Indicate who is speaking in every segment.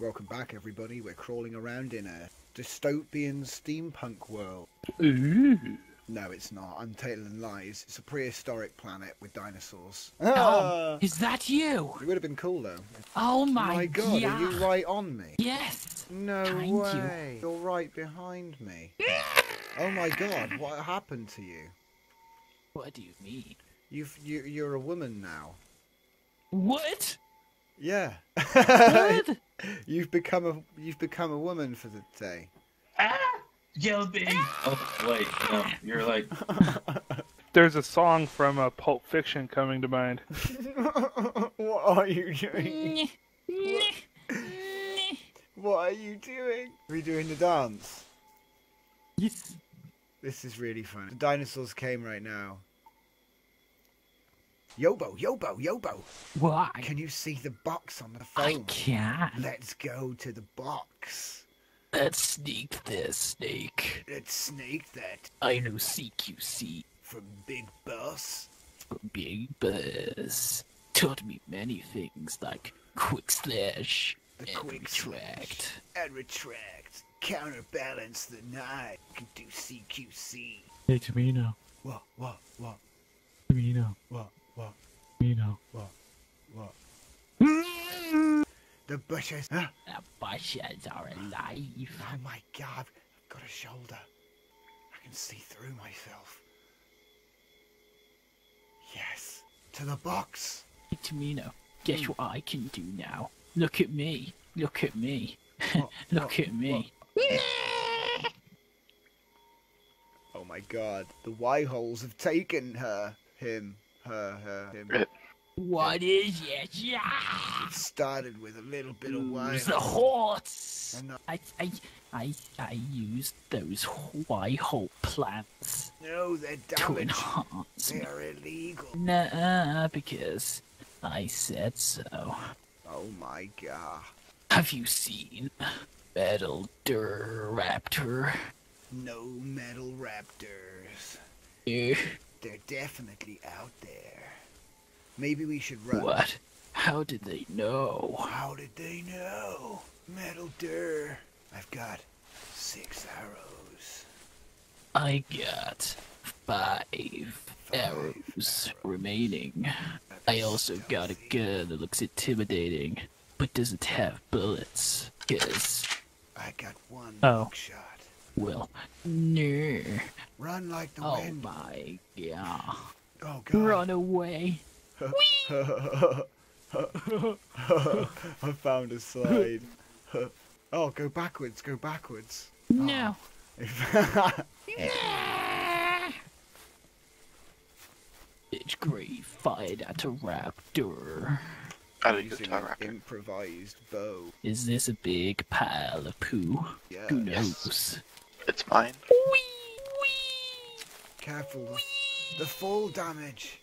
Speaker 1: Welcome back, everybody. We're crawling around in a dystopian steampunk world.
Speaker 2: Ooh.
Speaker 1: No, it's not. I'm telling lies. It's a prehistoric planet with dinosaurs.
Speaker 2: Tom, is that you?
Speaker 1: It would have been cool, though.
Speaker 2: Oh
Speaker 1: My God, are you right on me?
Speaker 2: Yes.
Speaker 1: No
Speaker 2: Behind
Speaker 1: way. You're right behind me. Oh my God, what happened to you?
Speaker 2: What do you mean?
Speaker 1: You're a woman now.
Speaker 2: What?
Speaker 1: Yeah.
Speaker 2: What?
Speaker 1: You've become a woman for the day.
Speaker 3: Yelby! Oh, wait, no, you're like...
Speaker 2: There's a song from Pulp Fiction coming to mind.
Speaker 1: What are you doing? What are you doing? Are we doing the dance?
Speaker 2: Yes.
Speaker 1: This is really fun. The dinosaurs came right now. Yobo, Yobo, Yobo!
Speaker 2: Why?
Speaker 1: Can you see the box on the phone?
Speaker 2: I can.
Speaker 1: Let's go to the box.
Speaker 2: Let's sneak this, Snake.
Speaker 1: Let's snake that.
Speaker 2: I know CQC
Speaker 1: From Big Boss.
Speaker 2: from Big Buzz. Taught me many things like quick slash
Speaker 1: The
Speaker 2: and
Speaker 1: quick
Speaker 2: retract.
Speaker 1: And retract. Counterbalance the knife. Can do CQC.
Speaker 2: Hey, Tamino.
Speaker 1: What?
Speaker 2: Tamino.
Speaker 1: What?
Speaker 2: Tamino.
Speaker 1: What? The bushes. Huh?
Speaker 2: The bushes are alive.
Speaker 1: Oh my God, I've got a shoulder. I can see through myself. Yes, to the box.
Speaker 2: Hey, Tamino, guess what I can do now? Look at me. Look at me. Look at me.
Speaker 1: Oh my God, the Y-holes have taken her. Him.
Speaker 2: What is it? Yeah.
Speaker 1: It started with a little bit of Y.
Speaker 2: The horse.
Speaker 1: And
Speaker 2: I used those Y-hole plants
Speaker 1: no, they're
Speaker 2: to
Speaker 1: damaged.
Speaker 2: enhance
Speaker 1: They
Speaker 2: me.
Speaker 1: are illegal.
Speaker 2: Nah, because I said so.
Speaker 1: Oh my God.
Speaker 2: Have you seen Metal Durr Raptor?
Speaker 1: No metal raptors.
Speaker 2: Eh,
Speaker 1: They're definitely out there. Maybe we should run.
Speaker 2: What? How did they know?
Speaker 1: How did they know? Metal Durr. I've got 6 arrows.
Speaker 2: I got 5 arrows remaining. I also got a gun that looks intimidating, but doesn't have bullets. Cause,
Speaker 1: I got 1
Speaker 2: Oh.
Speaker 1: shot.
Speaker 2: well, no.
Speaker 1: Run like the
Speaker 2: Oh
Speaker 1: wind.
Speaker 2: my god.
Speaker 1: Oh God.
Speaker 2: Run away.
Speaker 1: I found a slide. Oh, go backwards, go backwards.
Speaker 2: No. Bitch Grave fired at a raptor.
Speaker 4: I don't use
Speaker 1: Using
Speaker 4: a
Speaker 1: an
Speaker 4: raptor.
Speaker 1: improvised bow.
Speaker 2: Is this a big pile of poo?
Speaker 1: Yeah.
Speaker 2: Who knows?
Speaker 4: It's mine.
Speaker 1: Careful. The fall damage.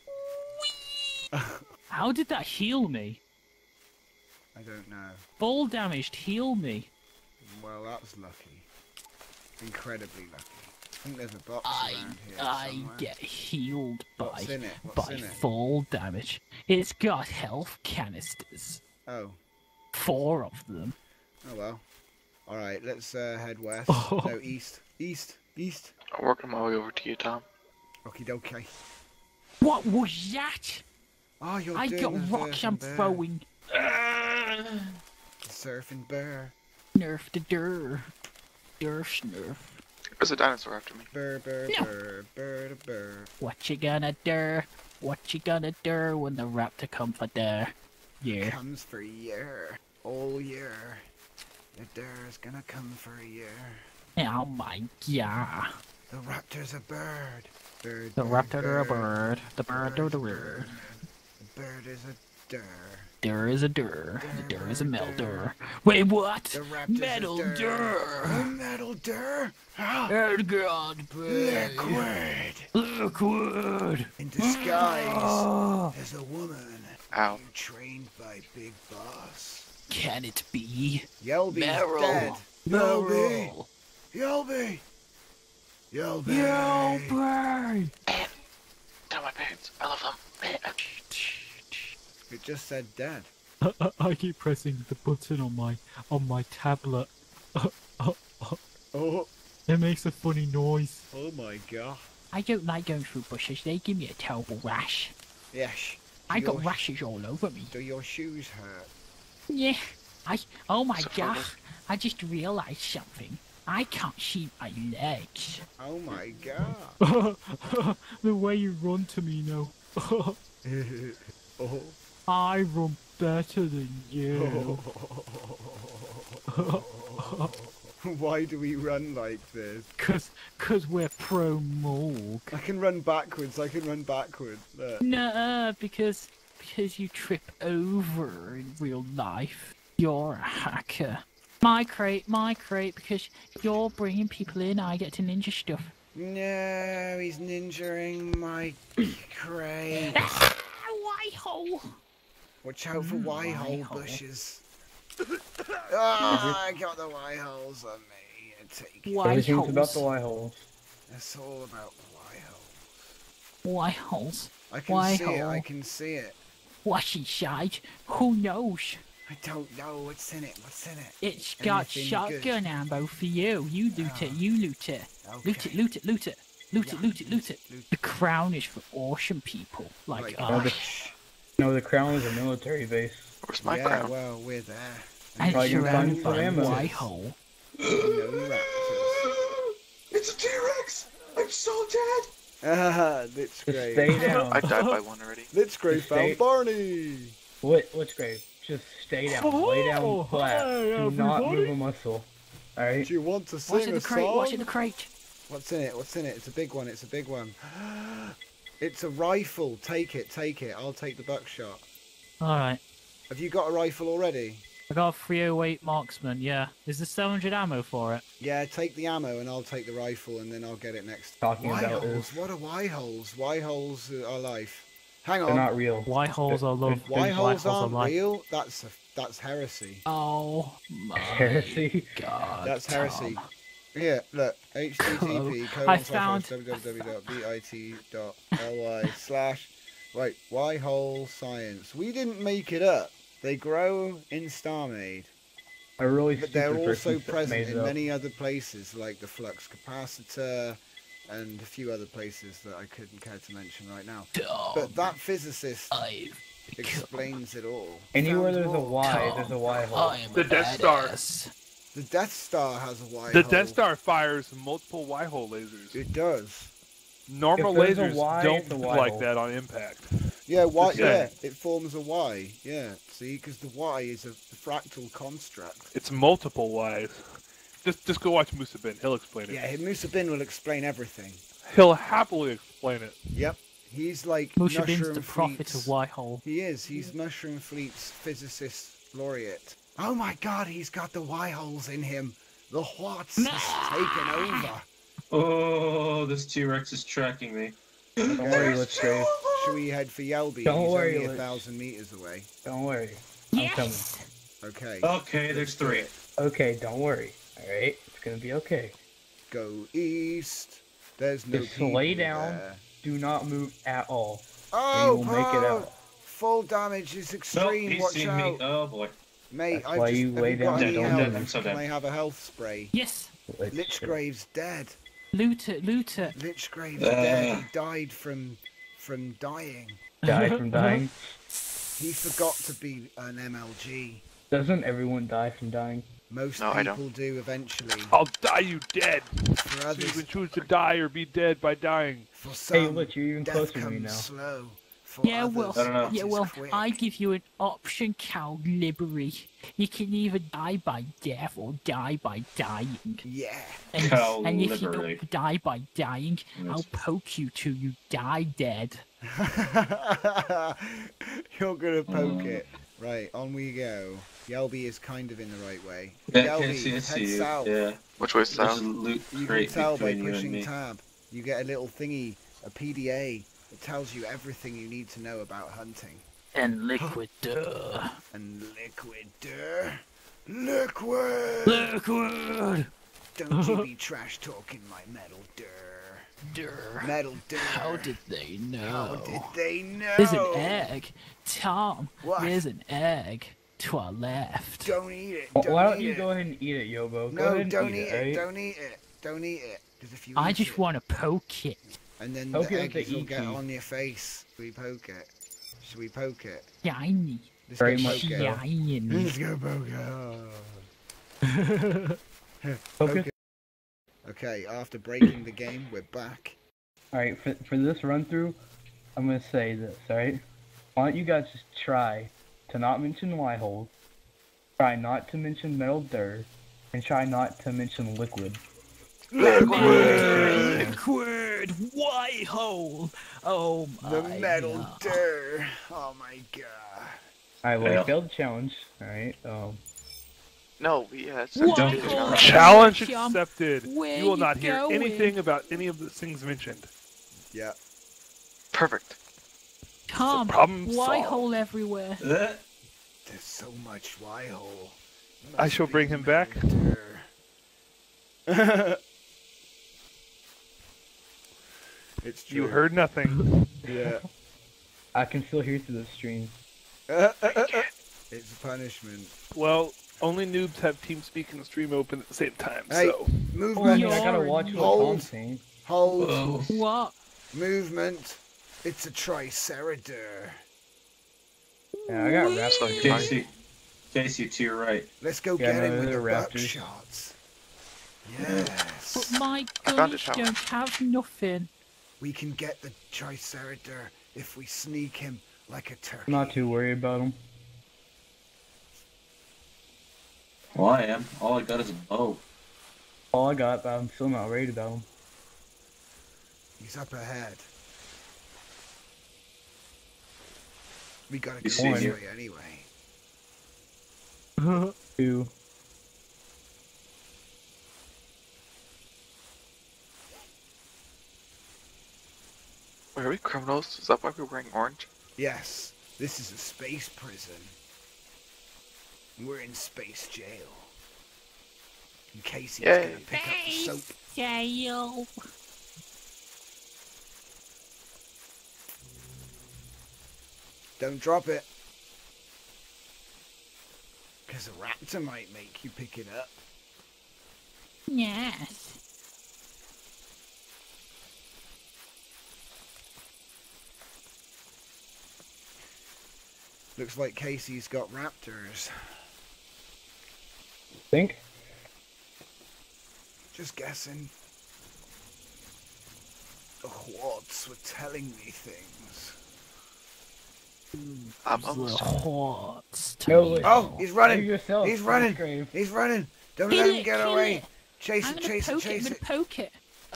Speaker 2: How did that heal me?
Speaker 1: I don't know.
Speaker 2: Fall damaged heal me.
Speaker 1: Well, that was lucky. Incredibly lucky. I think there's a box
Speaker 2: I
Speaker 1: around here somewhere.
Speaker 2: get healed
Speaker 1: What's
Speaker 2: by
Speaker 1: in it? What's
Speaker 2: by
Speaker 1: in it?
Speaker 2: fall damage. It's got health canisters.
Speaker 1: Oh.
Speaker 2: 4 of them.
Speaker 1: Oh well. Alright, let's head west.
Speaker 2: Oh.
Speaker 1: No, east. East.
Speaker 4: I'm working my way over to you, Tom.
Speaker 1: Okie dokie.
Speaker 2: What was that?
Speaker 1: Oh, you're
Speaker 2: I
Speaker 1: doing
Speaker 2: got
Speaker 1: the
Speaker 2: rocks
Speaker 1: surf
Speaker 2: I'm
Speaker 1: and bear.
Speaker 2: throwing.
Speaker 1: The surfing bear.
Speaker 2: Nerf the Durr. Durr snurf.
Speaker 4: There's a dinosaur after me.
Speaker 1: Burr, burr,
Speaker 2: No.
Speaker 1: burr, burr, to burr.
Speaker 2: What you gonna do? What you gonna do when the raptor come for there? Yeah.
Speaker 1: Comes for a year. All year. The Durr's gonna come for a year.
Speaker 2: Oh my god.
Speaker 1: The raptor's a bird. Bird,
Speaker 2: The
Speaker 1: bird,
Speaker 2: raptor or a bird. The bird or the bird.
Speaker 1: The bird is a Durr.
Speaker 2: Durr is a Durr. The Durr is a metal Durr. Wait, what?
Speaker 1: The raptor's
Speaker 2: Metal
Speaker 1: a
Speaker 2: Durr.
Speaker 1: A metal Durr? Ah,
Speaker 2: Oh god,
Speaker 1: liquid.
Speaker 2: Liquid.
Speaker 1: In disguise
Speaker 2: Oh.
Speaker 1: as a woman.
Speaker 4: Ow.
Speaker 1: Trained by Big Boss.
Speaker 2: Can it be?
Speaker 1: Yelby's
Speaker 2: Meryl.
Speaker 1: dead. Yelby.
Speaker 2: Meryl.
Speaker 1: Yelby. Yelby.
Speaker 2: Yelby.
Speaker 4: Tell my parents. I love them.
Speaker 1: It just said dead.
Speaker 2: I keep pressing the button on my tablet.
Speaker 1: Oh,
Speaker 2: It makes a funny noise.
Speaker 1: oh my god.
Speaker 2: I don't like going through bushes. They give me a terrible rash.
Speaker 1: Yes.
Speaker 2: I got rashes all over me.
Speaker 1: Do your shoes hurt?
Speaker 2: Yeah. Oh my
Speaker 4: So
Speaker 2: god.
Speaker 4: far,
Speaker 2: I just realised something. I can't see my legs.
Speaker 1: Oh my god.
Speaker 2: The way you run to me now.
Speaker 1: Oh.
Speaker 2: I run better than you.
Speaker 1: Why do we run like this?
Speaker 2: Cause we're pro Morg.
Speaker 1: I can run backwards. Look.
Speaker 2: Nuh-uh, because you trip over in real life. You're a hacker. My crate, because you're bringing people in, I get to ninja stuff.
Speaker 1: No, he's ninjaing my crate.
Speaker 2: White-hole!
Speaker 1: Watch out for
Speaker 2: White-hole.
Speaker 1: white-hole bushes. I got the white-holes on me. Take it.
Speaker 5: Everything's about the
Speaker 2: White-holes.
Speaker 5: white-holes.
Speaker 1: It's all about the white-holes.
Speaker 2: White-holes.
Speaker 1: I can see it.
Speaker 2: White-hole.
Speaker 1: I can see it.
Speaker 2: What's inside? Who knows?
Speaker 1: I don't know what's in it. What's in it?
Speaker 2: It's got
Speaker 1: Anything
Speaker 2: shotgun ammo for you. You loot it, you loot it. Loot it, loot it, loot it. Loot it, loot it, loot it. The crown is for awesome people like us.
Speaker 1: gosh.
Speaker 5: No, the crown is a military base.
Speaker 4: Where's my
Speaker 1: Yeah,
Speaker 4: crown?
Speaker 1: well, we're there.
Speaker 2: And
Speaker 5: Probably gonna find
Speaker 2: surrounded
Speaker 5: some
Speaker 2: by a
Speaker 5: ammo.
Speaker 2: white hole.
Speaker 1: No raptors.
Speaker 3: It's a T-Rex! I'm so dead!
Speaker 1: Ah, Lich
Speaker 5: Just
Speaker 1: Grave.
Speaker 5: stay down.
Speaker 4: I died by one already.
Speaker 1: Lich Grave
Speaker 5: Stay-
Speaker 1: found Barney.
Speaker 5: Which grave? Just stay down. Lay down flat.
Speaker 2: Hey,
Speaker 5: Do not
Speaker 2: everybody.
Speaker 5: move a muscle. Alright?
Speaker 1: Do you want to
Speaker 2: What's
Speaker 1: sing
Speaker 2: in
Speaker 1: a
Speaker 2: the crate?
Speaker 1: song?
Speaker 2: What's in the crate?
Speaker 1: What's in it? What's in it? It's a big one. It's a big one. It's a rifle. Take it. Take it. I'll take the buckshot.
Speaker 2: Alright.
Speaker 1: Have you got a rifle already?
Speaker 2: I got a 308 marksman, yeah. Is there 700 ammo for it?
Speaker 1: Yeah, take the ammo and I'll take the rifle and then I'll get it next.
Speaker 5: Talking
Speaker 1: Y
Speaker 5: about
Speaker 1: holes?
Speaker 5: is
Speaker 1: What are Y holes? Y holes are life. Hang
Speaker 5: they're
Speaker 1: on.
Speaker 5: not real.
Speaker 2: White holes are love.
Speaker 1: Y holes
Speaker 2: are
Speaker 1: aren't
Speaker 2: life.
Speaker 1: real? That's heresy.
Speaker 2: Oh my
Speaker 5: Heresy.
Speaker 2: god.
Speaker 1: That's heresy. Here, look. http
Speaker 2: I found-
Speaker 1: www.bit.ly/ Wait, Y hole science. We didn't make it up. They grow in Starmade.
Speaker 5: A really
Speaker 1: But
Speaker 5: stupid
Speaker 1: they're
Speaker 5: person
Speaker 1: also present
Speaker 5: made it
Speaker 1: in
Speaker 5: up.
Speaker 1: many other places, like the flux capacitor and a few other places that I couldn't care to mention right now. But that physicist
Speaker 2: I've
Speaker 1: explains it all.
Speaker 5: Anywhere
Speaker 1: Found
Speaker 5: there's a
Speaker 1: more.
Speaker 5: Y, there's a Y hole.
Speaker 2: I am
Speaker 6: The
Speaker 2: a
Speaker 6: Death Star.
Speaker 2: badass.
Speaker 1: The Death Star has a Y
Speaker 6: The
Speaker 1: hole.
Speaker 6: Death Star fires multiple Y-hole lasers.
Speaker 1: It does.
Speaker 6: Normal
Speaker 5: If there's a
Speaker 6: lasers
Speaker 5: Y,
Speaker 6: don't
Speaker 5: it's a
Speaker 6: do
Speaker 5: Y
Speaker 6: like
Speaker 5: hole.
Speaker 6: that on impact.
Speaker 1: Yeah, Y.
Speaker 6: Just
Speaker 1: Yeah,
Speaker 6: saying.
Speaker 1: it forms a Y. Yeah, see, because the Y is a fractal construct.
Speaker 6: It's multiple Ys. Just go watch Musa Bin. He'll explain it.
Speaker 1: Yeah, Musa Bin will explain everything.
Speaker 6: He'll happily explain it.
Speaker 1: Yep, he's like
Speaker 2: Musha Bin's
Speaker 1: Mushroom
Speaker 2: the prophet
Speaker 1: Fleet's-
Speaker 2: of Whitehole.
Speaker 1: He is. He's MushroomFleet's physicist laureate. Oh my God, he's got the Y holes in him. The What's has taken over.
Speaker 3: Oh, this T-Rex is tracking me.
Speaker 5: Don't worry, let's go.
Speaker 1: Should we head for Yelby?
Speaker 5: Don't
Speaker 1: He's
Speaker 5: worry,
Speaker 1: only
Speaker 5: Lich.
Speaker 1: 1,000 meters away.
Speaker 5: Don't worry. I'm coming.
Speaker 2: Yes!
Speaker 1: Okay.
Speaker 3: Okay, there's
Speaker 1: do
Speaker 3: 3.
Speaker 1: it.
Speaker 5: Okay, don't worry. Alright? It's gonna be okay.
Speaker 1: Go east. There's no
Speaker 5: Just
Speaker 1: people
Speaker 5: lay down.
Speaker 1: there.
Speaker 5: Do not move at all.
Speaker 1: Oh,
Speaker 5: will make it out.
Speaker 1: Full damage is
Speaker 3: Oh,
Speaker 1: extreme.
Speaker 3: he's
Speaker 1: Watch
Speaker 3: seen
Speaker 1: out.
Speaker 3: me. Oh boy.
Speaker 1: Mate,
Speaker 5: That's
Speaker 1: I've
Speaker 5: why
Speaker 1: just
Speaker 5: you
Speaker 1: have
Speaker 5: lay
Speaker 1: you got
Speaker 5: down.
Speaker 1: any
Speaker 3: I'm
Speaker 1: health?
Speaker 3: dead, I'm so
Speaker 1: Can I
Speaker 3: dead.
Speaker 1: have a health spray?
Speaker 2: Yes!
Speaker 5: Let's
Speaker 1: Lich
Speaker 5: go.
Speaker 1: Grave's dead.
Speaker 2: Loot it, loot it.
Speaker 1: Lich Grave's dead. He died from dying.
Speaker 5: Die from dying.
Speaker 1: He forgot to be an MLG.
Speaker 5: Doesn't everyone die from dying?
Speaker 1: Most
Speaker 4: No, I
Speaker 1: people do eventually.
Speaker 6: I'll die you dead.
Speaker 1: For
Speaker 6: So you
Speaker 1: others,
Speaker 6: can choose to die or be dead by dying.
Speaker 1: for some,
Speaker 5: Hey, look, you're even
Speaker 1: death
Speaker 5: closer to me
Speaker 1: comes
Speaker 5: now.
Speaker 1: slow. For
Speaker 2: Yeah,
Speaker 1: others,
Speaker 2: well,
Speaker 3: I don't know.
Speaker 1: it
Speaker 2: yeah,
Speaker 1: is
Speaker 2: well,
Speaker 1: quick.
Speaker 2: I give you an option, Calibri. You can either die by death or die by dying.
Speaker 1: Yeah.
Speaker 2: And if you
Speaker 3: Calibri.
Speaker 2: don't die by dying, I'll poke you till you die dead.
Speaker 1: You're gonna poke it. Right, on we go. Yelby is kind of in the right way.
Speaker 3: Yeah, I can
Speaker 1: Yelby,
Speaker 3: see
Speaker 1: head
Speaker 3: you.
Speaker 1: south.
Speaker 3: Yeah.
Speaker 4: Which way's
Speaker 3: There's a
Speaker 4: south?
Speaker 3: loot
Speaker 1: You can
Speaker 3: crate
Speaker 1: tell by
Speaker 3: between you and
Speaker 1: pushing
Speaker 3: me.
Speaker 1: tab. You get a little thingy, a PDA, that tells you everything you need to know about hunting.
Speaker 2: And liquid Durr.
Speaker 1: And liquid, Durr. Liquid!
Speaker 2: Liquid!
Speaker 1: Don't you be trash talking my metal, Durr.
Speaker 2: Durr.
Speaker 1: Metal Durr.
Speaker 2: How did they know?
Speaker 1: How did they know?
Speaker 2: There's an egg. Tom,
Speaker 1: What?
Speaker 2: there's an egg to our left.
Speaker 1: Don't eat it.
Speaker 5: Why
Speaker 1: Don't
Speaker 5: don't
Speaker 1: eat
Speaker 5: you
Speaker 1: it.
Speaker 5: go ahead and eat it, Yobo? Go
Speaker 1: No,
Speaker 5: ahead and
Speaker 1: don't
Speaker 5: eat
Speaker 1: eat
Speaker 5: it.
Speaker 1: it.
Speaker 5: Right?
Speaker 1: Don't eat it. Don't eat it. Because if you
Speaker 2: I
Speaker 1: eat
Speaker 2: just
Speaker 1: it,
Speaker 2: want to poke it.
Speaker 1: and then
Speaker 5: Poke
Speaker 1: the
Speaker 5: it with
Speaker 1: eggs
Speaker 5: the
Speaker 1: will get
Speaker 5: ET.
Speaker 1: on your face. Should we poke it? Should we poke it?
Speaker 2: Shiny.
Speaker 1: Let's
Speaker 5: Very
Speaker 1: go
Speaker 5: much
Speaker 1: poke
Speaker 5: so.
Speaker 1: it.
Speaker 2: Shiny.
Speaker 1: Let's go poke it.
Speaker 5: Poke
Speaker 1: Poke
Speaker 5: it.
Speaker 1: it. Okay, after breaking the game, we're back.
Speaker 5: Alright, for this run through, I'm gonna say this, alright? Why don't you guys just try to not mention Y-hole, try not to mention Metal Durr, and try not to mention Liquid.
Speaker 2: Liquid white hole. Oh
Speaker 1: The
Speaker 2: my
Speaker 1: Metal
Speaker 2: God.
Speaker 1: Durr. Oh my god.
Speaker 5: Alright, well,
Speaker 3: Yeah.
Speaker 5: you failed the challenge, alright?
Speaker 4: No, yeah, it's
Speaker 2: What?
Speaker 4: a
Speaker 2: Don't-
Speaker 6: Challenge
Speaker 2: Jump.
Speaker 6: accepted.
Speaker 2: Where
Speaker 6: You will
Speaker 2: you
Speaker 6: not hear
Speaker 2: going?
Speaker 6: anything about any of the things mentioned.
Speaker 1: Yeah.
Speaker 4: Perfect.
Speaker 2: Tom,
Speaker 6: Problem
Speaker 2: white
Speaker 6: solved.
Speaker 2: hole everywhere.
Speaker 1: There's so much Y-hole.
Speaker 6: I shall bring him back.
Speaker 1: It's true.
Speaker 6: You heard nothing.
Speaker 1: Yeah.
Speaker 5: I can still hear through the stream.
Speaker 1: It's a punishment.
Speaker 6: Well, only noobs have TeamSpeak and stream open at the same time,
Speaker 1: Hey.
Speaker 6: so...
Speaker 5: Well, I
Speaker 1: Movement.
Speaker 5: mean, I gotta watch what
Speaker 1: Hold.
Speaker 5: Tom's saying.
Speaker 1: Hold.
Speaker 3: Whoa.
Speaker 2: What?
Speaker 1: Movement. It's a Triceratops.
Speaker 5: Yeah, I got
Speaker 2: Whee!
Speaker 5: wrapped.
Speaker 3: Casey, to your right.
Speaker 1: Let's go
Speaker 5: Yeah,
Speaker 1: get
Speaker 5: no,
Speaker 1: him with the
Speaker 5: they're raptors.
Speaker 1: buckshots. Yes.
Speaker 2: But my
Speaker 4: I found a
Speaker 2: guns
Speaker 4: tower.
Speaker 2: don't have nothing.
Speaker 1: We can get the Triceratops if we sneak him like a turkey.
Speaker 5: I'm not too worried about him.
Speaker 3: Well, I am. All I got is a bow.
Speaker 5: All I got, but I'm still not worried about him.
Speaker 1: He's up ahead. We gotta go
Speaker 3: You
Speaker 1: this
Speaker 3: see
Speaker 1: way
Speaker 3: here?
Speaker 1: anyway.
Speaker 5: 2.
Speaker 4: Wait, are we criminals? Is that why we're wearing orange?
Speaker 1: Yes, this is a space prison. We're in space jail. And Casey's
Speaker 4: Yay.
Speaker 1: gonna pick up the soap.
Speaker 2: Jail.
Speaker 1: Don't drop it. Because a raptor might make you pick it up.
Speaker 2: Yes.
Speaker 1: Looks like Casey's got raptors.
Speaker 5: Think?
Speaker 1: Just guessing. The Hwarts were telling me things.
Speaker 4: I'm
Speaker 2: Those
Speaker 4: almost
Speaker 2: little hordes.
Speaker 5: No, wait.
Speaker 1: Oh, he's running!
Speaker 5: Save yourself.
Speaker 1: He's running!
Speaker 5: Grave.
Speaker 1: He's running! Don't
Speaker 2: Kill
Speaker 1: let him
Speaker 2: it,
Speaker 1: get
Speaker 2: kill
Speaker 1: away!
Speaker 2: it.
Speaker 1: Chase
Speaker 2: I'm
Speaker 1: it,
Speaker 2: gonna
Speaker 1: chase it,
Speaker 2: poke it. I'm
Speaker 1: chase
Speaker 2: gonna
Speaker 1: it!
Speaker 2: poke it.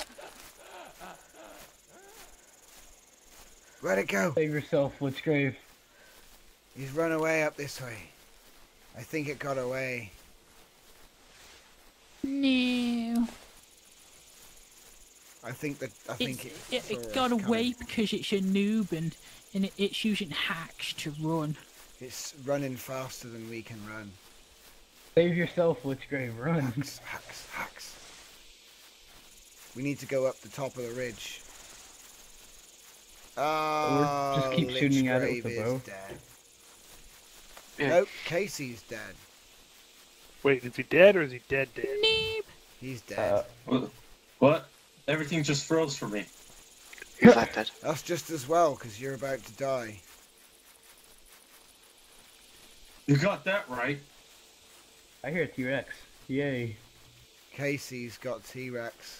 Speaker 1: Let it go!
Speaker 5: Save yourself, Witchgrave.
Speaker 1: He's run away up this way. I think it got away.
Speaker 2: No.
Speaker 1: I think it
Speaker 2: It
Speaker 1: saw
Speaker 2: got
Speaker 1: us
Speaker 2: away
Speaker 1: coming.
Speaker 2: because it's a noob and it's using hacks to run.
Speaker 1: It's running faster than we can run.
Speaker 5: Save yourself, Witchgrave. Run.
Speaker 1: Hacks, hacks, hacks. We need to go up the top of the ridge. Oh,
Speaker 5: just keep shooting at it with the
Speaker 1: Lichgrave
Speaker 5: bow.
Speaker 1: is dead.
Speaker 4: Yeah.
Speaker 1: Nope, Casey's dead.
Speaker 6: Wait, is he dead or is he dead?
Speaker 2: Noob.
Speaker 1: He's dead.
Speaker 3: What? Everything just froze for me.
Speaker 4: He's not dead.
Speaker 1: That's just as well, because you're about to die.
Speaker 3: You got that right.
Speaker 5: I hear a T-Rex. Yay.
Speaker 1: Casey's got T-Rex.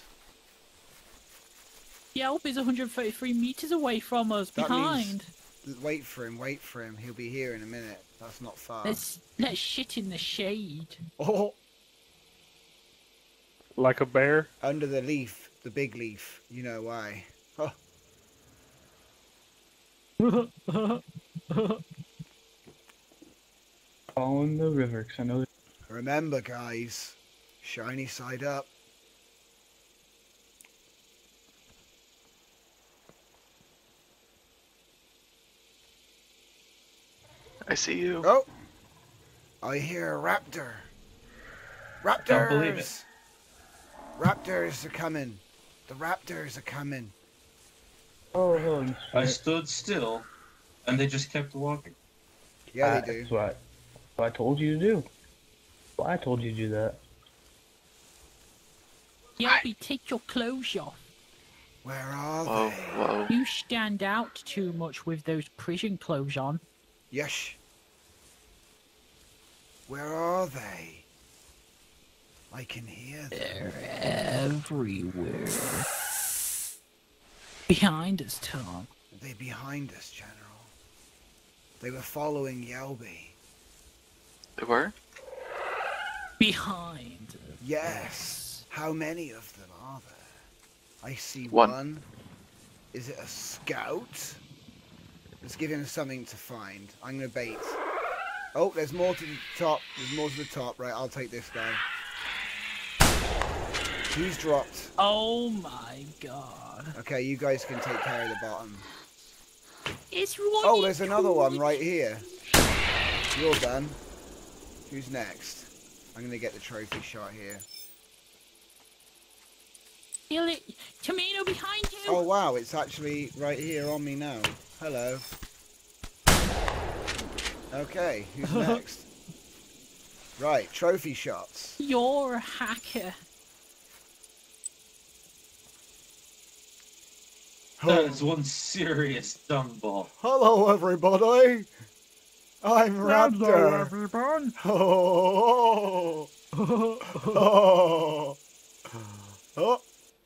Speaker 2: Yelp is 133 meters away from us,
Speaker 1: That
Speaker 2: behind.
Speaker 1: Wait for him. He'll be here in a minute. That's not far.
Speaker 2: Let's shit in the shade.
Speaker 1: Oh,
Speaker 6: Like a bear?
Speaker 1: under the leaf, the big leaf. You know why. Oh,
Speaker 5: Following the river, 'cause I know that.
Speaker 1: remember, guys, shiny side up.
Speaker 4: I see you.
Speaker 1: Oh, I hear a raptor. Raptors.
Speaker 3: Don't believe it.
Speaker 1: Raptors are coming. The raptors are coming.
Speaker 5: Oh, hello, Mr.
Speaker 3: I
Speaker 5: Schmidt.
Speaker 3: stood still, and they just kept walking.
Speaker 1: Yeah, they do.
Speaker 5: That's what I told you to do. Well, I told you to do that.
Speaker 2: Yelpy, take your clothes off.
Speaker 1: Where are
Speaker 4: Whoa,
Speaker 1: they?
Speaker 4: whoa.
Speaker 2: You stand out too much with those prison clothes on.
Speaker 1: Yes. Where are they? I can hear them.
Speaker 2: They're everywhere. Behind us, Tom.
Speaker 1: Are they behind us, General? They were following Yelby.
Speaker 4: They were?
Speaker 1: Yes.
Speaker 2: Behind us.
Speaker 1: How many of them are there? I see
Speaker 4: One.
Speaker 1: one. Is it a scout? Let's give him something to find. I'm going to bait. Oh, there's more to the top. There's more to the top. Right, I'll take this guy. He's dropped.
Speaker 2: Oh my god.
Speaker 1: Okay, you guys can take care of the bottom.
Speaker 2: It's one.
Speaker 1: Oh, there's another one right here. You're done. Who's next? I'm going to get the trophy shot here.
Speaker 2: Feel it. Tomato behind you.
Speaker 1: Oh, wow, it's actually right here on me now. Hello. Okay, who's next? Right, trophy shots.
Speaker 2: You're a hacker.
Speaker 3: That is one serious dung ball.
Speaker 1: Hello, everybody. I'm Raptor.
Speaker 2: everyone.
Speaker 1: Oh. Oh. Oh.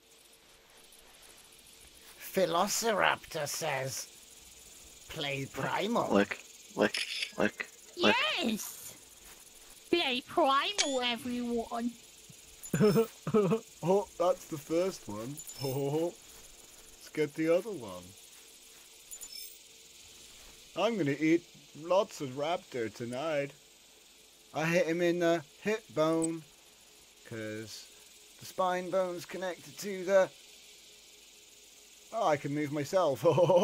Speaker 1: Velociraptor says, play Primal.
Speaker 4: Lick.
Speaker 2: Yes. Play Primal, everyone.
Speaker 1: Oh, that's the first one. Oh. Let's get the other one. I'm gonna eat lots of raptor tonight. I hit him in the hip bone, cause the spine bone's connected to the... Oh, I can move myself.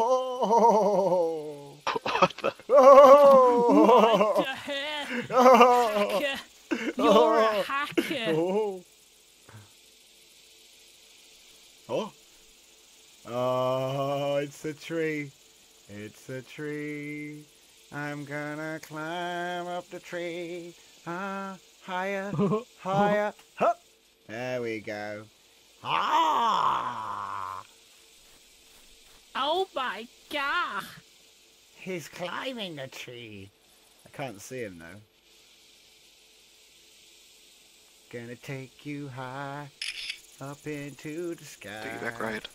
Speaker 1: Oh!
Speaker 4: What the?
Speaker 1: Oh!
Speaker 2: What the hell?
Speaker 1: Oh!
Speaker 2: Hacker. You're a hacker.
Speaker 1: Oh! Oh! Oh, it's a tree. It's a tree. I'm gonna climb up the tree. Higher, higher. Hup. There we go. Ah!
Speaker 2: Oh my god.
Speaker 1: He's climbing the tree. I can't see him though. Gonna take you high up into the sky.
Speaker 4: Piggyback ride.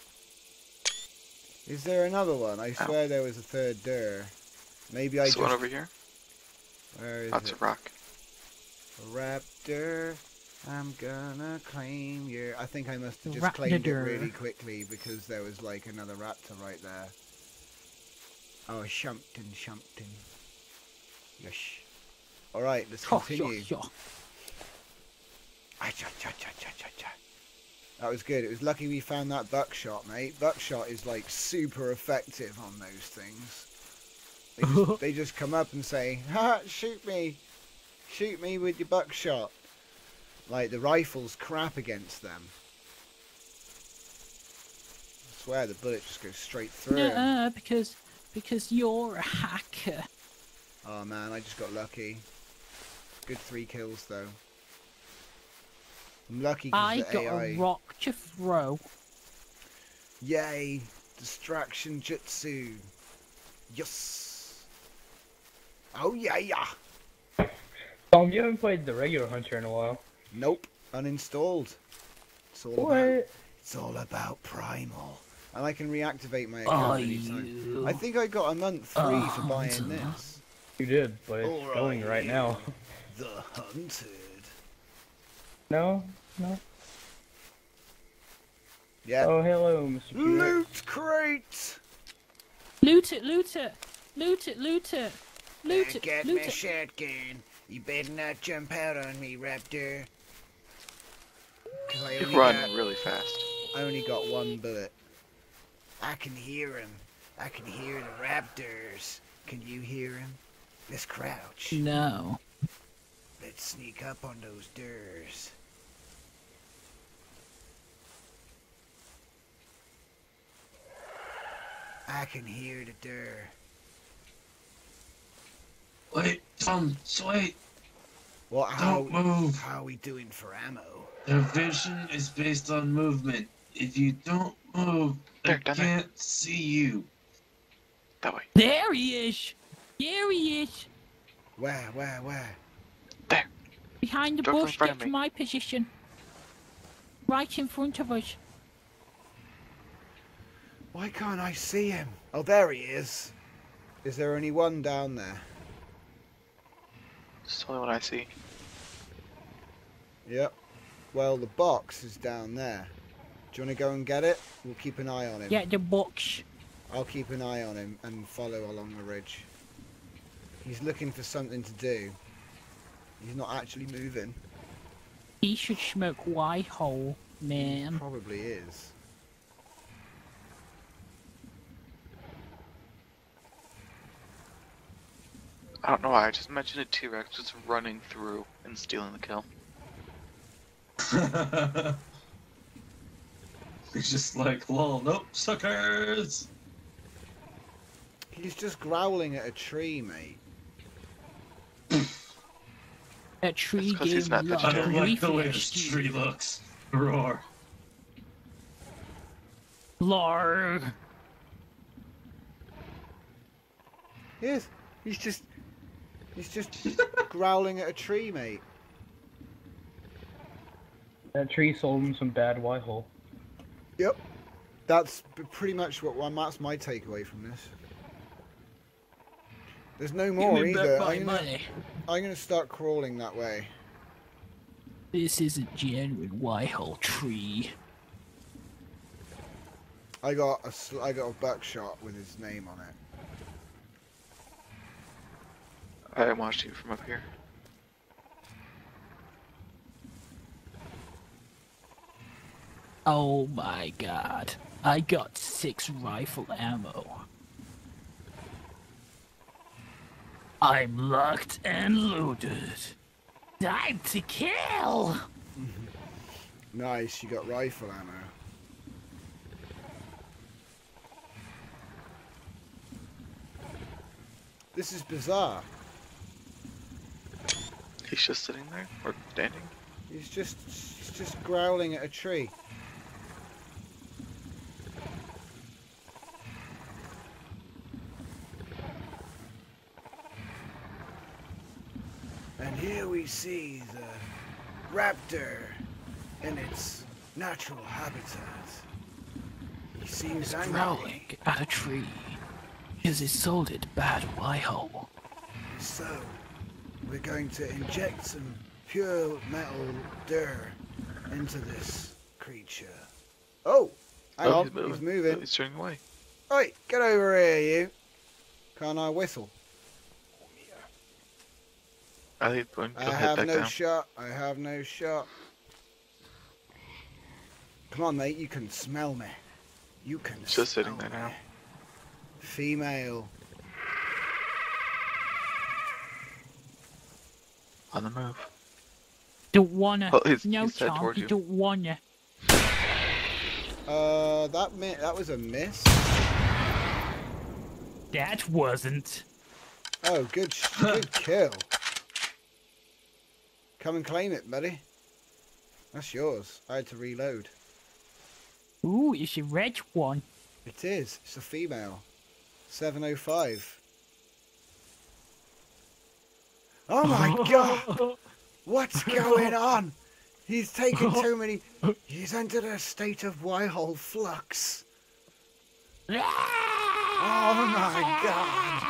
Speaker 1: Is there another one? I swear there was a third Durr. Maybe I
Speaker 4: This
Speaker 1: just...
Speaker 4: one over here?
Speaker 1: Where is
Speaker 4: That's
Speaker 1: it?
Speaker 4: a rock.
Speaker 1: Raptor, I'm gonna claim your... I think I must have just claimed it
Speaker 2: Raptor.
Speaker 1: really quickly because there was like another raptor right there. Oh, Shumpton. Yes. Alright, let's continue. That was good. It was lucky we found that buckshot, mate. Buckshot is like super effective on those things. They just come up and say, "Ha! Shoot me! Shoot me with your buckshot!" Like the rifle's crap against them. I swear the bullet just goes straight through him.
Speaker 2: because you're a hacker.
Speaker 1: Oh man, I just got lucky. Good 3 kills though. I'm lucky
Speaker 2: I
Speaker 1: because the
Speaker 2: got
Speaker 1: AI.
Speaker 2: a rock to throw.
Speaker 1: Yay! Distraction jutsu. Yes. Oh yeah.
Speaker 5: Tom, you haven't played the regular Hunter in a while.
Speaker 1: Nope. Uninstalled. It's all about Primal. And I can reactivate my account anytime. I think I got a month free for buying this.
Speaker 5: You did, but it's going right now.
Speaker 1: The Hunted.
Speaker 5: No?
Speaker 1: Yeah.
Speaker 5: Oh, hello, Mr. Peter.
Speaker 1: Loot crate!
Speaker 2: Loot it.
Speaker 1: Get my shotgun. You better not jump out on me, Raptor. 'Cause I only
Speaker 4: Run
Speaker 1: got-
Speaker 4: really fast.
Speaker 1: I only got 1 bullet. I can hear him. I can hear the raptors. Can you hear him? Let's crouch.
Speaker 2: No.
Speaker 1: Let's sneak up on those Durrs. I can hear the Durr.
Speaker 3: Wait, Tom, wait.
Speaker 1: What?
Speaker 3: Don't move.
Speaker 1: How are we doing for ammo?
Speaker 3: Their vision is based on movement. If you don't move, they
Speaker 4: There, down there.
Speaker 3: can't see you.
Speaker 4: That way.
Speaker 2: There he is! There he is!
Speaker 1: Where?
Speaker 4: There.
Speaker 2: Behind the
Speaker 4: Directly in
Speaker 2: bush,
Speaker 4: front
Speaker 2: get
Speaker 4: of
Speaker 2: to
Speaker 4: me.
Speaker 2: my position. Right in front of us.
Speaker 1: Why can't I see him? Oh, there he is. Is there only one down there?
Speaker 4: It's the only one I see.
Speaker 1: Yep. Well, the box is down there. Do you want to go and get it? We'll keep an eye on him.
Speaker 2: Get the box.
Speaker 1: I'll keep an eye on him and follow along the ridge. He's looking for something to do. He's not actually moving.
Speaker 2: He should smoke white hole, man.
Speaker 1: Probably is.
Speaker 4: I don't know why, I just mentioned a T-Rex just running through and stealing the kill.
Speaker 3: He's just like, lol, nope, suckers!
Speaker 1: He's just growling at a tree, mate.
Speaker 2: That tree
Speaker 4: That's 'cause he's
Speaker 2: gave
Speaker 4: not
Speaker 2: me
Speaker 3: I don't like the way this
Speaker 2: reflex.
Speaker 3: tree looks. Roar.
Speaker 2: Lord.
Speaker 1: Yes. He's just growling at a tree, mate.
Speaker 5: That tree sold him some bad white hole.
Speaker 1: Yep. That's pretty much that's my takeaway from this. There's no more
Speaker 2: Give me back
Speaker 1: either.
Speaker 2: my
Speaker 1: I'm
Speaker 2: money.
Speaker 1: gonna start crawling that way.
Speaker 2: This is a genuine white hole tree.
Speaker 1: I got a buckshot with his name on it.
Speaker 4: I watched you from up here.
Speaker 2: Oh my god. I got 6 rifle ammo. I'm locked and loaded. Time to kill!
Speaker 1: Nice, you got rifle ammo. This is bizarre.
Speaker 4: He's just sitting there, or standing.
Speaker 1: He's just growling at a tree. And here we see the raptor in its natural habitat. He seems
Speaker 2: He's
Speaker 1: angry.
Speaker 2: growling at a tree. Because he sold it bad white hole.
Speaker 1: So, we're going to inject some pure metal Durr into this creature. Oh! Hang on, he's moving.
Speaker 4: He's turning away.
Speaker 1: Oi, get over here, you. Can't I whistle?
Speaker 4: I think it's going
Speaker 1: I
Speaker 4: to head
Speaker 1: have
Speaker 4: back
Speaker 1: no
Speaker 4: down.
Speaker 1: shot. I have no shot. Come on, mate. You can smell me. You can
Speaker 4: It's just
Speaker 1: smell
Speaker 4: sitting there
Speaker 1: me.
Speaker 4: now.
Speaker 1: Female.
Speaker 4: On the move.
Speaker 2: Don't wanna.
Speaker 4: Oh, he's
Speaker 2: no
Speaker 4: head
Speaker 2: chance.
Speaker 4: towards
Speaker 2: You
Speaker 4: you.
Speaker 2: don't wanna.
Speaker 1: That was a miss.
Speaker 2: That wasn't.
Speaker 1: Oh, good kill. Come and claim it, buddy. That's yours. I had to reload.
Speaker 2: Ooh, it's a red one.
Speaker 1: It is. It's a female. 705. Oh my god! What's going on? He's taken too many... He's entered a state of white-hole flux. Oh my god!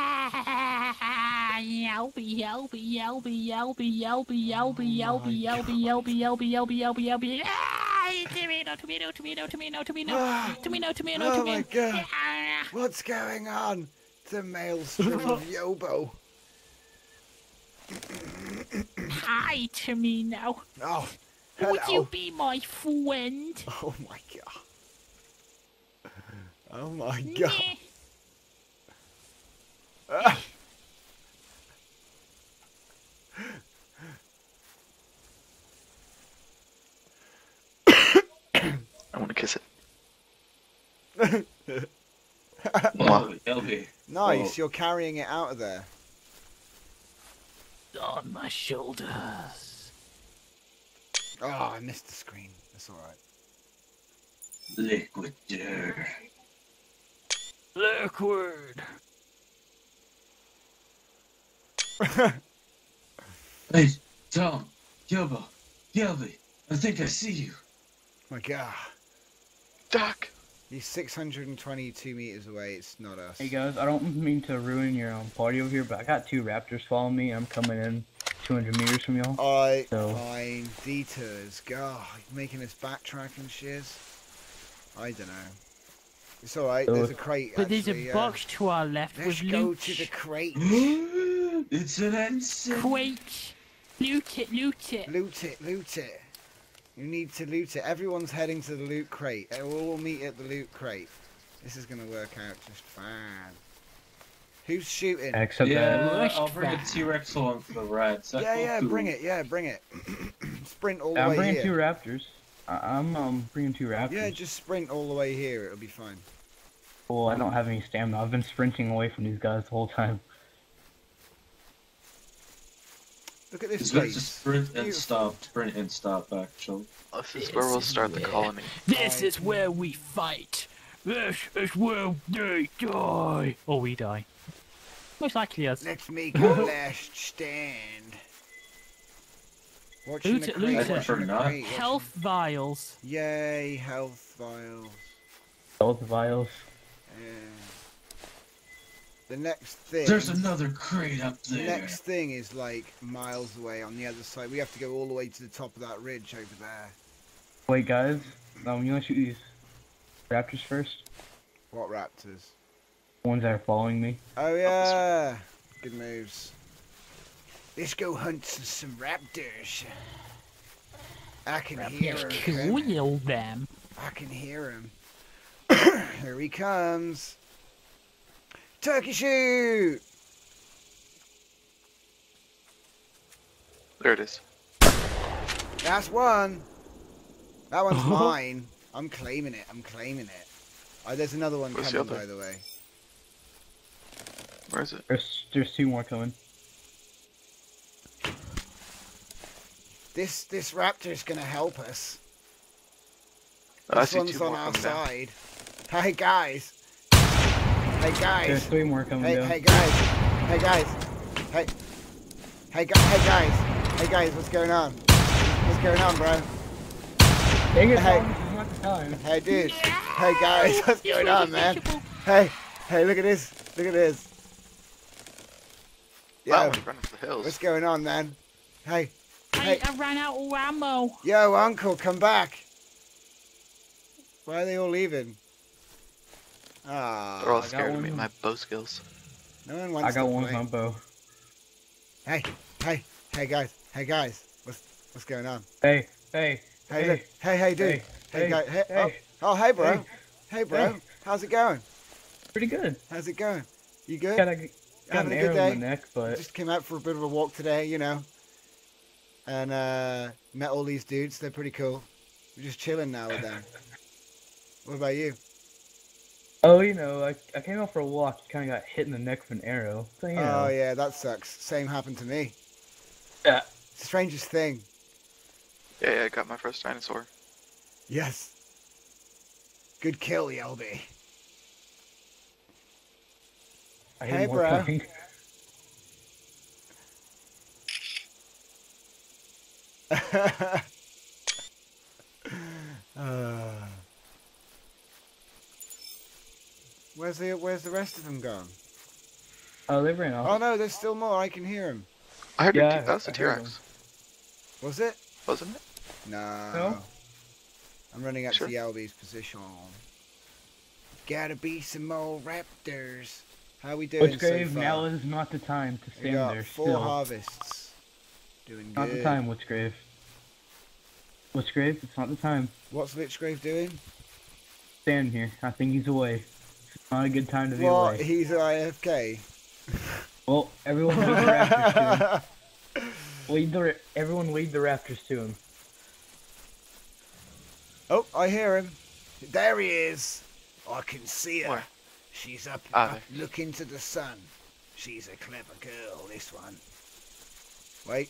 Speaker 2: Yelby, yelby, yelby, yelby, yelby, yelby, yelby, yelby, yelby, yelby, yelby, yelby, yelby. Tomato, tomato, tomato, tomato, tomato, tomato, tomato,
Speaker 1: Oh my
Speaker 2: tomato.
Speaker 1: god! What's going on? It's a maelstrom of Yobo.
Speaker 2: Hi to me now.
Speaker 1: Oh,
Speaker 2: Would you
Speaker 1: hello.
Speaker 2: be my friend?
Speaker 1: Oh my god. Oh my god.
Speaker 2: Meh.
Speaker 1: Ah.
Speaker 4: I want to kiss it.
Speaker 3: Whoa, LB.
Speaker 1: Nice,
Speaker 3: Whoa.
Speaker 1: you're carrying it out of there.
Speaker 2: On my shoulders.
Speaker 1: Oh, I missed the screen. That's alright.
Speaker 3: Liquid Durr.
Speaker 2: Liquid.
Speaker 3: Hey, Tom, Yobo, Yelby, I think I see you.
Speaker 1: My god.
Speaker 4: Doc.
Speaker 1: He's 622 meters away, it's not us.
Speaker 5: Hey guys, I don't mean to ruin your party over here, but I got 2 raptors following me. I'm coming in 200 meters from y'all.
Speaker 1: Alright,
Speaker 5: So-
Speaker 1: fine. Detours. God, making us backtrack and shiz. I don't know. It's alright,
Speaker 5: So-
Speaker 1: there's a crate
Speaker 2: But there's
Speaker 1: actually,
Speaker 2: a box to our left
Speaker 1: Let's
Speaker 2: with
Speaker 1: go
Speaker 2: loot.
Speaker 1: to the crate.
Speaker 3: It's an ensign.
Speaker 2: Crate. Loot it, loot it.
Speaker 1: Loot it, loot it. You need to loot it. Everyone's heading to the loot crate. We'll all meet at the loot crate. This is going to work out just fine. Who's shooting?
Speaker 5: Except that.
Speaker 3: Yeah,
Speaker 2: Rush
Speaker 3: I'll bring a
Speaker 2: back.
Speaker 3: T-Rex along for the ride.
Speaker 1: Yeah, bring it. Yeah, bring it. Sprint all the
Speaker 5: I'm
Speaker 1: way
Speaker 5: bringing
Speaker 1: here.
Speaker 5: 2 raptors. I'm bringing 2 raptors.
Speaker 1: Yeah, just sprint all the way here. It'll be fine.
Speaker 5: Well, I don't have any stamina. I've been sprinting away from these guys the whole time.
Speaker 1: Look at this
Speaker 3: It's better to
Speaker 1: place.
Speaker 3: sprint and
Speaker 1: Beautiful.
Speaker 3: stop. Sprint and stop, actually.
Speaker 4: This is where we'll start the colony.
Speaker 2: This is where we fight. This is where they die. Or we die. Most likely us.
Speaker 1: Let's make our last stand. Watching
Speaker 2: Loot
Speaker 1: the
Speaker 2: it,
Speaker 1: crate,
Speaker 2: loot
Speaker 3: it.
Speaker 1: watching the
Speaker 3: Not.
Speaker 1: crate,
Speaker 2: Health vials.
Speaker 1: Yay, health vials.
Speaker 5: Both vials.
Speaker 1: Yeah. The next thing.
Speaker 3: There's another crate up
Speaker 1: The
Speaker 3: there.
Speaker 1: next thing is like miles away on the other side. We have to go all the way to the top of that ridge over there.
Speaker 5: Wait, guys. You want to shoot these raptors first?
Speaker 1: What raptors?
Speaker 5: The ones that are following me.
Speaker 1: Oh yeah, good moves. Let's go hunt some raptors. I can hear
Speaker 2: Let's
Speaker 1: him.
Speaker 2: kill them.
Speaker 1: I can hear him. Here he comes. Turkey shoot!
Speaker 4: There it is.
Speaker 1: That's one. That one's mine. I'm claiming it. I'm claiming it. Oh, there's another one
Speaker 4: Where's the
Speaker 1: coming,
Speaker 4: other?
Speaker 1: by the way.
Speaker 4: Where is it?
Speaker 5: There's 2 more coming.
Speaker 1: This raptor's gonna help us.
Speaker 4: Oh, I
Speaker 1: This
Speaker 4: see
Speaker 1: one's
Speaker 4: 2
Speaker 1: on
Speaker 4: more
Speaker 1: our
Speaker 4: coming down.
Speaker 1: side. Hey guys. Hey
Speaker 5: There's
Speaker 1: guys.
Speaker 5: 3 more coming
Speaker 1: Hey
Speaker 5: down.
Speaker 1: hey guys. Hey guys. Hey guys. Hey guys. What's going on? What's going on, bro?
Speaker 5: Dang it,
Speaker 1: Hey.
Speaker 5: Tom, this is not the time.
Speaker 1: Hey dude. Hey guys. What's going on, man? Hey. Hey, look at this. Look at this.
Speaker 4: Wow,
Speaker 1: Yo,
Speaker 4: we're running for the hills.
Speaker 1: what's going on, man? Hey.
Speaker 2: Hey,
Speaker 1: Hey.
Speaker 2: I ran out of ammo.
Speaker 1: Yo, uncle, come back. Why are they all leaving? Ah.
Speaker 4: They're all
Speaker 5: got
Speaker 4: scared of
Speaker 5: one.
Speaker 4: me, my bow skills.
Speaker 1: No one wants
Speaker 5: I got
Speaker 1: to
Speaker 5: one with
Speaker 1: play.
Speaker 5: my bow.
Speaker 1: Hey guys. What's going on?
Speaker 5: Hey.
Speaker 1: Hey, look. Hey, dude. Hey, guy. Hey. Oh, hey, bro. Hey, bro.
Speaker 5: Hey.
Speaker 1: How's it going?
Speaker 5: Pretty good.
Speaker 1: How's it going? You good?
Speaker 5: Got an
Speaker 1: Having a
Speaker 5: arrow
Speaker 1: good day?
Speaker 5: in my neck, but
Speaker 1: Just came out for a bit of a walk today, you know. And met all these dudes. They're pretty cool. We're just chilling now with them. What about you?
Speaker 5: I came out for a walk. Kind of got hit in the neck with an arrow. So
Speaker 1: Oh yeah, that sucks. Same happened to me.
Speaker 5: Yeah.
Speaker 1: It's the strangest thing.
Speaker 4: Yeah, I got my first dinosaur.
Speaker 1: Yes. Good kill, Yelby.
Speaker 5: I
Speaker 1: Hey,
Speaker 5: hate more
Speaker 1: bro.
Speaker 5: coming.
Speaker 1: Where's the rest of them gone?
Speaker 5: Oh, they ran off.
Speaker 1: Oh no, there's still more. I can hear them.
Speaker 4: I heard
Speaker 5: Yeah,
Speaker 4: that was a
Speaker 5: I heard
Speaker 4: T-Rex,
Speaker 1: Was it?
Speaker 4: wasn't it?
Speaker 1: No.
Speaker 5: No?
Speaker 1: I'm running up
Speaker 4: Sure.
Speaker 1: to Yelby's position. Gotta be some more raptors. How we doing
Speaker 5: Which
Speaker 1: so
Speaker 5: grave?
Speaker 1: far?
Speaker 5: Now is not the time to
Speaker 1: We
Speaker 5: stand
Speaker 1: got
Speaker 5: there
Speaker 1: 4
Speaker 5: still.
Speaker 1: harvests. Doing
Speaker 5: Not
Speaker 1: good.
Speaker 5: the time, Witch grave. Witch grave? It's not the time.
Speaker 1: What's Lichgrave doing?
Speaker 5: Stand here. I think he's away. It's not a good time to be
Speaker 1: What?
Speaker 5: away.
Speaker 1: He's IFK.
Speaker 5: Well, everyone lead the raptors to him. Everyone lead the raptors to him.
Speaker 1: Oh, I hear him. There he is. I can see him.
Speaker 4: Where?
Speaker 1: She's up,
Speaker 4: Ah,
Speaker 1: up looking to the sun. She's a clever girl, this one. Wait.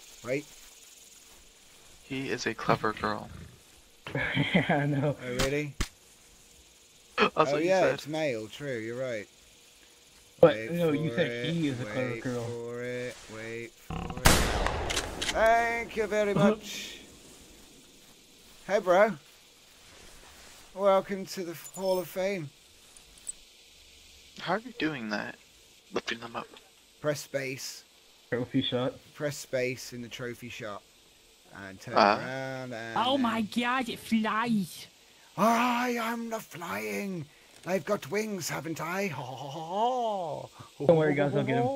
Speaker 4: he is a clever girl.
Speaker 5: Yeah, I know.
Speaker 1: Oh, really?
Speaker 4: That's
Speaker 1: Oh,
Speaker 4: what you
Speaker 1: yeah,
Speaker 4: said.
Speaker 1: it's male. True, you're right.
Speaker 5: But
Speaker 1: Wait
Speaker 5: no, you
Speaker 1: for
Speaker 5: said
Speaker 1: it,
Speaker 5: he is a clever
Speaker 1: wait
Speaker 5: girl.
Speaker 1: for it, wait for it. Thank you very much. Hey, bro. Welcome to the Hall of Fame.
Speaker 4: How are you doing that? Lifting them up.
Speaker 1: Press space.
Speaker 5: Trophy shot.
Speaker 1: Press space in the trophy shot. And turn
Speaker 4: Ah.
Speaker 1: around and...
Speaker 2: Oh
Speaker 1: then-
Speaker 2: my god, it flies!
Speaker 1: I am the flying. I've got wings, haven't I? Don't
Speaker 5: Don't worry, guys, I'll get him.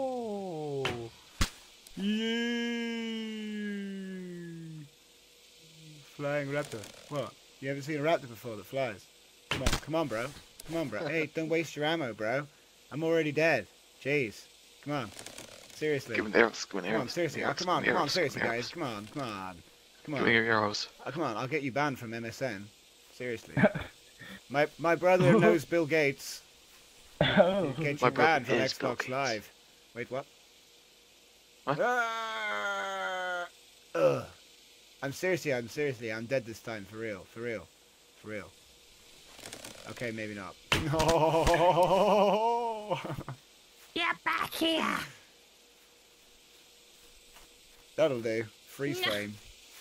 Speaker 1: Yay! Flying raptor. What? You ever seen a raptor before that flies? Come on, bro. Come on, bro. Hey, don't waste your ammo, bro. I'm already dead. Jeez. Come on. Seriously.
Speaker 4: Give me the arrows. Give me the
Speaker 1: Come on,
Speaker 4: arrows.
Speaker 1: seriously.
Speaker 4: Give me
Speaker 1: Oh,
Speaker 4: the
Speaker 1: come on,
Speaker 4: arrows,
Speaker 1: come on,
Speaker 4: give me the
Speaker 1: seriously,
Speaker 4: arrows.
Speaker 1: guys. Come on, come on. Come
Speaker 4: Give me
Speaker 1: on.
Speaker 4: your arrows.
Speaker 1: Oh, come on, I'll get you banned from MSN. Seriously. My brother knows Bill Gates.
Speaker 5: Oh.
Speaker 1: He'd get
Speaker 4: My
Speaker 1: you
Speaker 4: brother
Speaker 1: banned from
Speaker 4: is Bill
Speaker 1: Xbox
Speaker 4: Gates.
Speaker 1: Live. Wait, what?
Speaker 4: What?
Speaker 1: Ugh. I'm seriously, I'm dead this time, for real. Okay, maybe not. No.
Speaker 2: Get back here!
Speaker 1: That'll do. Freeze frame.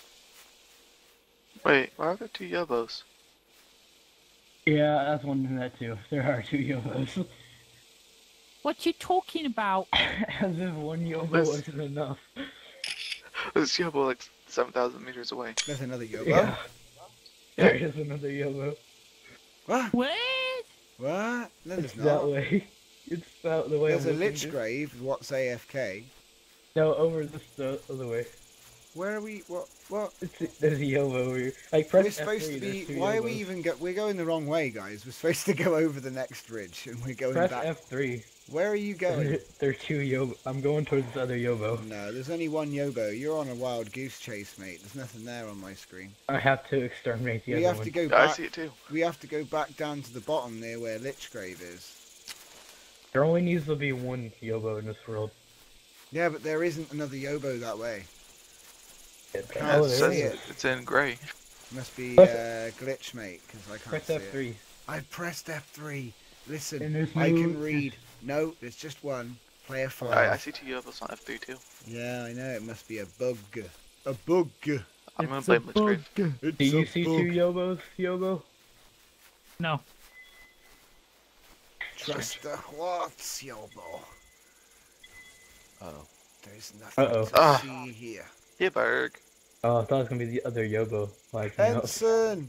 Speaker 4: Wait, why are there two yobos?
Speaker 5: Yeah, I was wondering that too. There are two Yobos.
Speaker 2: What you talking about?
Speaker 5: As if one Yobo
Speaker 4: This-
Speaker 5: wasn't enough.
Speaker 4: This yobo like 7,000 meters away.
Speaker 1: There's another Yobo.
Speaker 5: Yeah. There is another Yobo.
Speaker 1: What?
Speaker 2: What?
Speaker 1: What? No, there's
Speaker 5: It's
Speaker 1: not.
Speaker 5: that way. It's that the way
Speaker 1: There's a
Speaker 5: I'm looking
Speaker 1: Lich
Speaker 5: to-
Speaker 1: Grave. What's AFK?
Speaker 5: No, over this the other way.
Speaker 1: Where are we? What?
Speaker 5: There's a Yobo over here. Like,
Speaker 1: We're
Speaker 5: press
Speaker 1: supposed
Speaker 5: F3,
Speaker 1: to
Speaker 5: there's
Speaker 1: be.
Speaker 5: two
Speaker 1: Why are we
Speaker 5: Yobos.
Speaker 1: even go? We're going the wrong way, guys. We're supposed to go over the next ridge, and we're going
Speaker 5: Press
Speaker 1: back.
Speaker 5: F3.
Speaker 1: Where are you going?
Speaker 5: There's two Yobo. I'm going towards this other Yobo.
Speaker 1: No, there's only one Yobo. You're on a wild goose chase, mate. There's nothing there on my screen.
Speaker 5: I have to exterminate the
Speaker 1: We
Speaker 5: other
Speaker 1: have to
Speaker 5: one.
Speaker 1: go
Speaker 4: I
Speaker 1: back.
Speaker 4: see it too.
Speaker 1: We have to go back down to the bottom near where Lich Grave is.
Speaker 5: There only needs to be one Yobo in this world.
Speaker 1: Yeah, but there isn't another Yobo that way. Can't
Speaker 5: Oh,
Speaker 4: It
Speaker 1: see
Speaker 5: there
Speaker 4: says
Speaker 5: is.
Speaker 1: it.
Speaker 4: it's in gray.
Speaker 1: Must be
Speaker 5: Press-
Speaker 1: glitch, mate, because I can't
Speaker 5: Press
Speaker 1: see
Speaker 5: F3.
Speaker 1: it. I've pressed F3. Listen,
Speaker 5: And there's
Speaker 1: I
Speaker 5: no-
Speaker 1: can read. No, there's just one. Player 5.
Speaker 4: I see two yobos on F3 too.
Speaker 1: Yeah, I know. It must be a bug. A bug.
Speaker 4: I'm gonna blame Lich Grave.
Speaker 1: It's
Speaker 5: Do you
Speaker 1: a
Speaker 5: see
Speaker 1: bug.
Speaker 5: two Yobos, Yobo?
Speaker 2: No.
Speaker 1: Trust the what's Yobo.
Speaker 7: Uh-oh.
Speaker 1: There's nothing
Speaker 5: Uh-oh.
Speaker 1: to
Speaker 4: Ah.
Speaker 1: see here.
Speaker 4: Yeah, Berg.
Speaker 5: Oh, I thought it was gonna be the other Yobo. Like, you know.
Speaker 1: Ensign!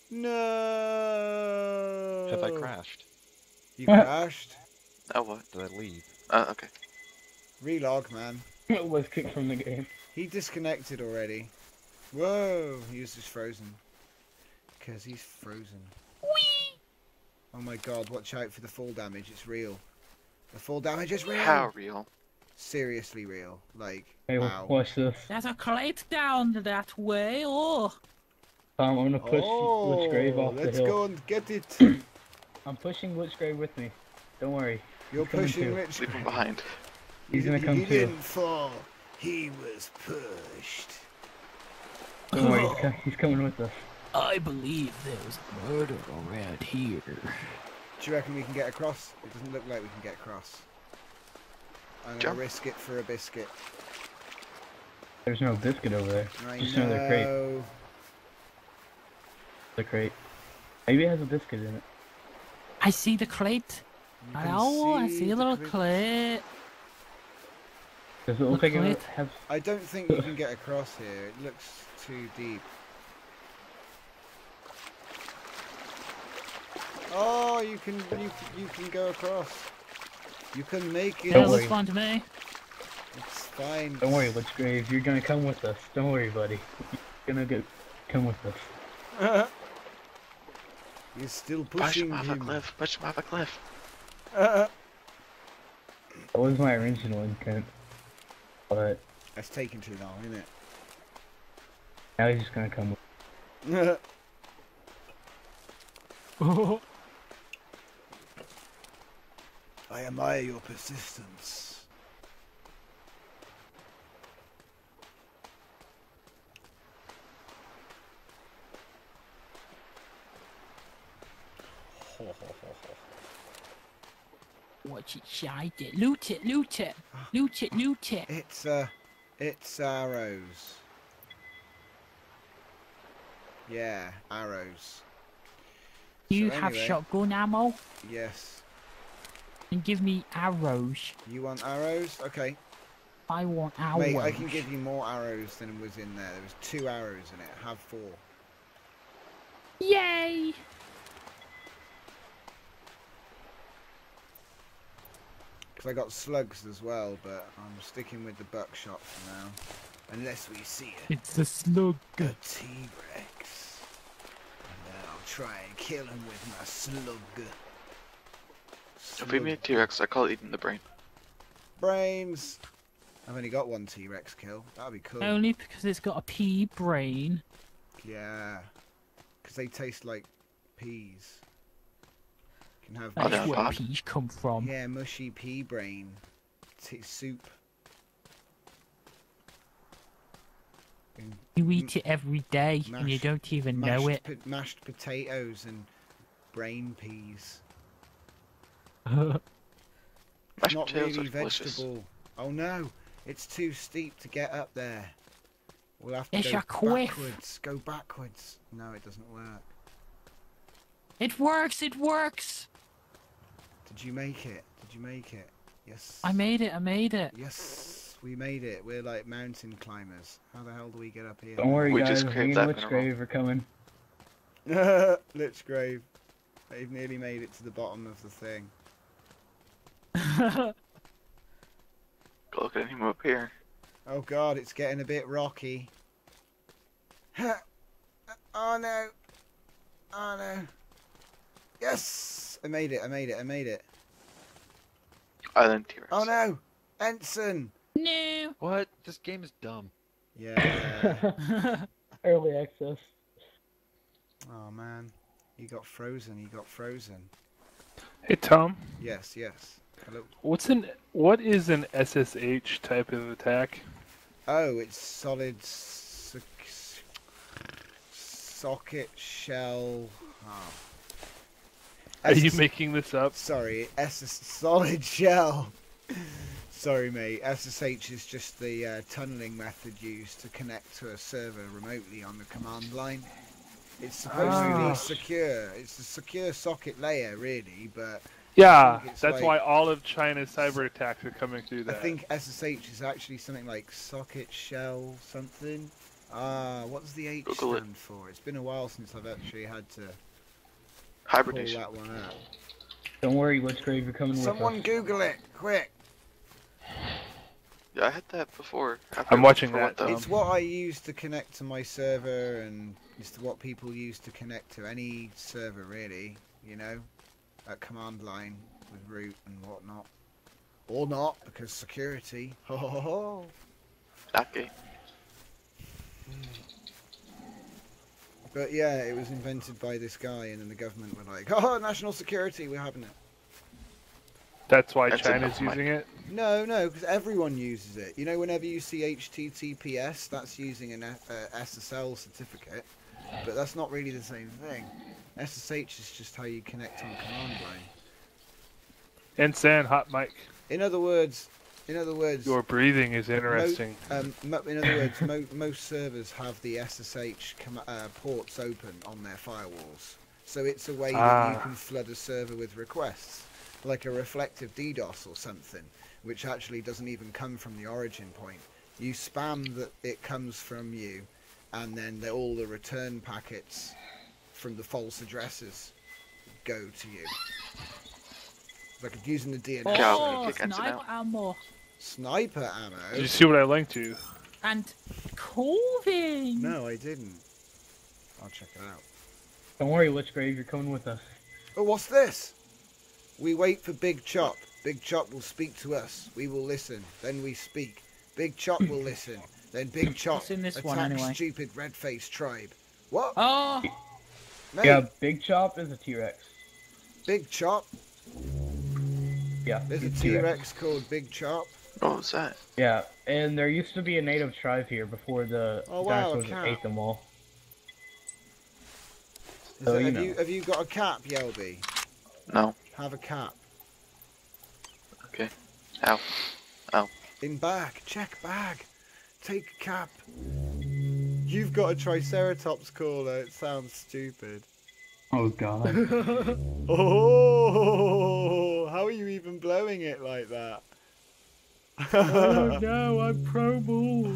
Speaker 1: No!
Speaker 7: Have I crashed?
Speaker 1: You crashed?
Speaker 4: Oh, what?
Speaker 7: Did I leave?
Speaker 4: Okay.
Speaker 1: Relog, man.
Speaker 5: was kicked from the game.
Speaker 1: He disconnected already. Whoa! He was just frozen. Because he's frozen.
Speaker 2: Whee!
Speaker 1: Oh my god, watch out for the fall damage. It's real. The fall damage is real!
Speaker 4: How real?
Speaker 1: Seriously real. Like,
Speaker 5: Hey,
Speaker 1: wow.
Speaker 5: watch this.
Speaker 2: There's a crate down that way. Oh.
Speaker 5: I'm gonna push Lich Grave off the
Speaker 1: let's
Speaker 5: hill.
Speaker 1: go and get it.
Speaker 5: I'm pushing Lich Grave with me. Don't worry.
Speaker 1: You're
Speaker 5: He's coming
Speaker 1: pushing
Speaker 5: too.
Speaker 1: Rich.
Speaker 4: Leave him behind.
Speaker 5: He's gonna come
Speaker 1: He
Speaker 5: too.
Speaker 1: didn't fall. He was pushed.
Speaker 5: Don't worry, he's coming with us.
Speaker 2: I believe there's murder around here.
Speaker 1: Do you reckon we can get across? It doesn't look like we can get across. I'm gonna
Speaker 4: Jump.
Speaker 1: risk it for a biscuit.
Speaker 5: There's no biscuit over there.
Speaker 1: I
Speaker 5: Just another crate.
Speaker 1: know.
Speaker 5: The crate. Maybe it has a biscuit in it.
Speaker 2: I see the crate.
Speaker 1: You can
Speaker 2: Oh, I see a
Speaker 1: the
Speaker 2: little
Speaker 1: crate.
Speaker 2: crate.
Speaker 5: Does it look
Speaker 2: The
Speaker 5: like it
Speaker 2: crate?
Speaker 5: has?
Speaker 1: I don't think you can get across here. It looks too deep. Oh, you can go across. You can make it.
Speaker 2: Yeah,
Speaker 5: Don't
Speaker 2: looks
Speaker 5: worry.
Speaker 2: fun to me.
Speaker 1: It's fine.
Speaker 5: Don't worry, Lich Grave. You're gonna come with us. Don't worry, buddy. You're gonna come with us.
Speaker 1: He's still
Speaker 4: Push him
Speaker 1: pushing
Speaker 4: off a
Speaker 1: him.
Speaker 4: cliff. Push him off a cliff.
Speaker 5: That was my original intent. But
Speaker 1: That's taking too long, isn't it?
Speaker 5: now he's just gonna come with
Speaker 1: I admire your persistence.
Speaker 2: Watch it, shite it. Loot it, loot it. Loot it, loot it.
Speaker 1: It's arrows. Yeah, arrows.
Speaker 2: You
Speaker 1: So
Speaker 2: have
Speaker 1: anyway,
Speaker 2: shotgun ammo?
Speaker 1: Yes.
Speaker 2: And give me arrows.
Speaker 1: You want arrows? Okay.
Speaker 2: I want arrows.
Speaker 1: Mate, I can give you more arrows than was in there. There was 2 arrows in it. Have 4.
Speaker 2: Yay!
Speaker 1: Because I got slugs as well, but I'm sticking with the buckshot for now. Unless we see
Speaker 2: It's a slug.
Speaker 1: a T-Rex. And then I'll try and kill him with my slug.
Speaker 4: If we meet a T-Rex, I call it eating the brain.
Speaker 1: Brains! I've only got 1 T-Rex kill. That'd be cool.
Speaker 2: Only because it's got a pea brain.
Speaker 1: Yeah. Because they taste like peas. You can have
Speaker 4: Oh,
Speaker 2: That's
Speaker 4: they're
Speaker 2: where
Speaker 4: hot?
Speaker 2: peas come from.
Speaker 1: yeah, mushy pea brain soup. And
Speaker 2: You eat it every day and you
Speaker 1: mashed-
Speaker 2: don't even know it.
Speaker 1: Mashed potatoes and brain peas.
Speaker 4: Mashed
Speaker 1: Not
Speaker 4: potatoes
Speaker 1: really
Speaker 4: are delicious.
Speaker 1: vegetable. Oh no, it's too steep to get up there. We'll have to
Speaker 2: It's
Speaker 1: go
Speaker 2: a cliff.
Speaker 1: backwards. Go backwards. No, it doesn't work.
Speaker 2: It works, it works!
Speaker 1: Did you make it? Did you make it? Yes.
Speaker 2: I made it, I made it.
Speaker 1: Yes, we made it. We're like mountain climbers. How the hell do we get up here?
Speaker 5: Don't worry,
Speaker 4: We
Speaker 5: guys.
Speaker 4: just
Speaker 5: Me
Speaker 4: craved
Speaker 5: and
Speaker 4: that
Speaker 5: Witchgrave are coming.
Speaker 1: Lich Grave. They've nearly made it to the bottom of the thing.
Speaker 4: Go look at him up here.
Speaker 1: Oh god, it's getting a bit rocky. Oh no. Oh no. Yes! I made it, I made it, I made it.
Speaker 4: Island T-Rex.
Speaker 1: Oh no! Ensign!
Speaker 2: No!
Speaker 7: What? This game is dumb.
Speaker 1: Yeah.
Speaker 5: Early access.
Speaker 1: Oh man. You got frozen, you got frozen.
Speaker 6: Hey Tom,
Speaker 1: Yes, yes. Hello.
Speaker 6: what is an SSH type of attack?
Speaker 1: Oh, it's solid socket shell. Oh.
Speaker 6: Are you making this up?
Speaker 1: Sorry, solid shell. Sorry, mate. SSH is just the tunneling method used to connect to a server remotely on the command line. It's supposed to be secure. It's a secure socket layer, really, but
Speaker 6: Yeah,
Speaker 1: think it's
Speaker 6: that's
Speaker 1: like-
Speaker 6: why all of China's cyber attacks are coming through
Speaker 1: I
Speaker 6: that.
Speaker 1: think SSH is actually something like socket shell something. What does the H
Speaker 4: Google it.
Speaker 1: stand for? It's been a while since I've actually had to pull
Speaker 4: Hibernation.
Speaker 1: that one up.
Speaker 5: Don't worry, Witchgrave, you're coming
Speaker 1: Someone
Speaker 5: with us.
Speaker 1: Google it, quick!
Speaker 4: Yeah, I had that before.
Speaker 6: I'm watching
Speaker 4: For what,
Speaker 6: that.
Speaker 4: though?
Speaker 1: It's what I use to connect to my server, and it's what people use to connect to any server, really. You know, at command line with root and whatnot, or not, because security. Ho ho ho ho.
Speaker 4: Okay.
Speaker 1: But yeah, it was invented by this guy, and then the government were like, "Oh, national security, we're having it."
Speaker 6: That's why
Speaker 4: That's
Speaker 6: China's
Speaker 4: enough, Mike.
Speaker 6: using it.
Speaker 1: No, no, because everyone uses it. You know, whenever you see HTTPS, that's using an SSL certificate, but that's not really the same thing. SSH is just how you connect on command line.
Speaker 6: Ensign, hot mic.
Speaker 1: In other words,
Speaker 6: Your breathing is interesting.
Speaker 1: most servers have the SSH ports open on their firewalls, so it's a way that you can flood a server with requests, like a reflective DDoS or something, which actually doesn't even come from the origin point. You spam that it comes from you, and then all the return packets from the false addresses go to you. Like using the DNS.
Speaker 4: Yeah,
Speaker 2: Oh,
Speaker 4: kick Ensign
Speaker 2: sniper
Speaker 4: out.
Speaker 2: ammo.
Speaker 1: Sniper
Speaker 6: Did
Speaker 1: ammo?
Speaker 6: you see what I linked to?
Speaker 2: And clothing!
Speaker 1: No, I didn't. I'll check it out.
Speaker 5: Don't worry, Witchgrave, you're coming with us.
Speaker 1: Oh, what's this? We wait for Big Chop. Big Chop will speak to us. We will listen. Then we speak. Big Chop will listen. Then Big Chop
Speaker 2: What's in this
Speaker 1: attacks
Speaker 2: one, anyway?
Speaker 1: stupid red-faced tribe. What?
Speaker 2: Oh!
Speaker 1: Mate,
Speaker 5: Yeah, Big Chop is a T-Rex.
Speaker 1: Big Chop?
Speaker 5: Yeah.
Speaker 1: There's a
Speaker 5: T-Rex.
Speaker 1: T-Rex called Big Chop.
Speaker 4: What was that?
Speaker 5: Yeah, and there used to be a native tribe here before the
Speaker 1: Oh, wow, a
Speaker 5: dinosaurs
Speaker 1: cat.
Speaker 5: ate them all.
Speaker 1: Have you got a cap, Yelby?
Speaker 4: No.
Speaker 1: Have a cap.
Speaker 4: Okay. Ow. Ow.
Speaker 1: In bag. Check bag. Take a cap. You've got a Triceratops caller. It sounds stupid.
Speaker 5: Oh god.
Speaker 1: Oh, how are you even blowing it like that?
Speaker 2: Oh no, I'm Primal.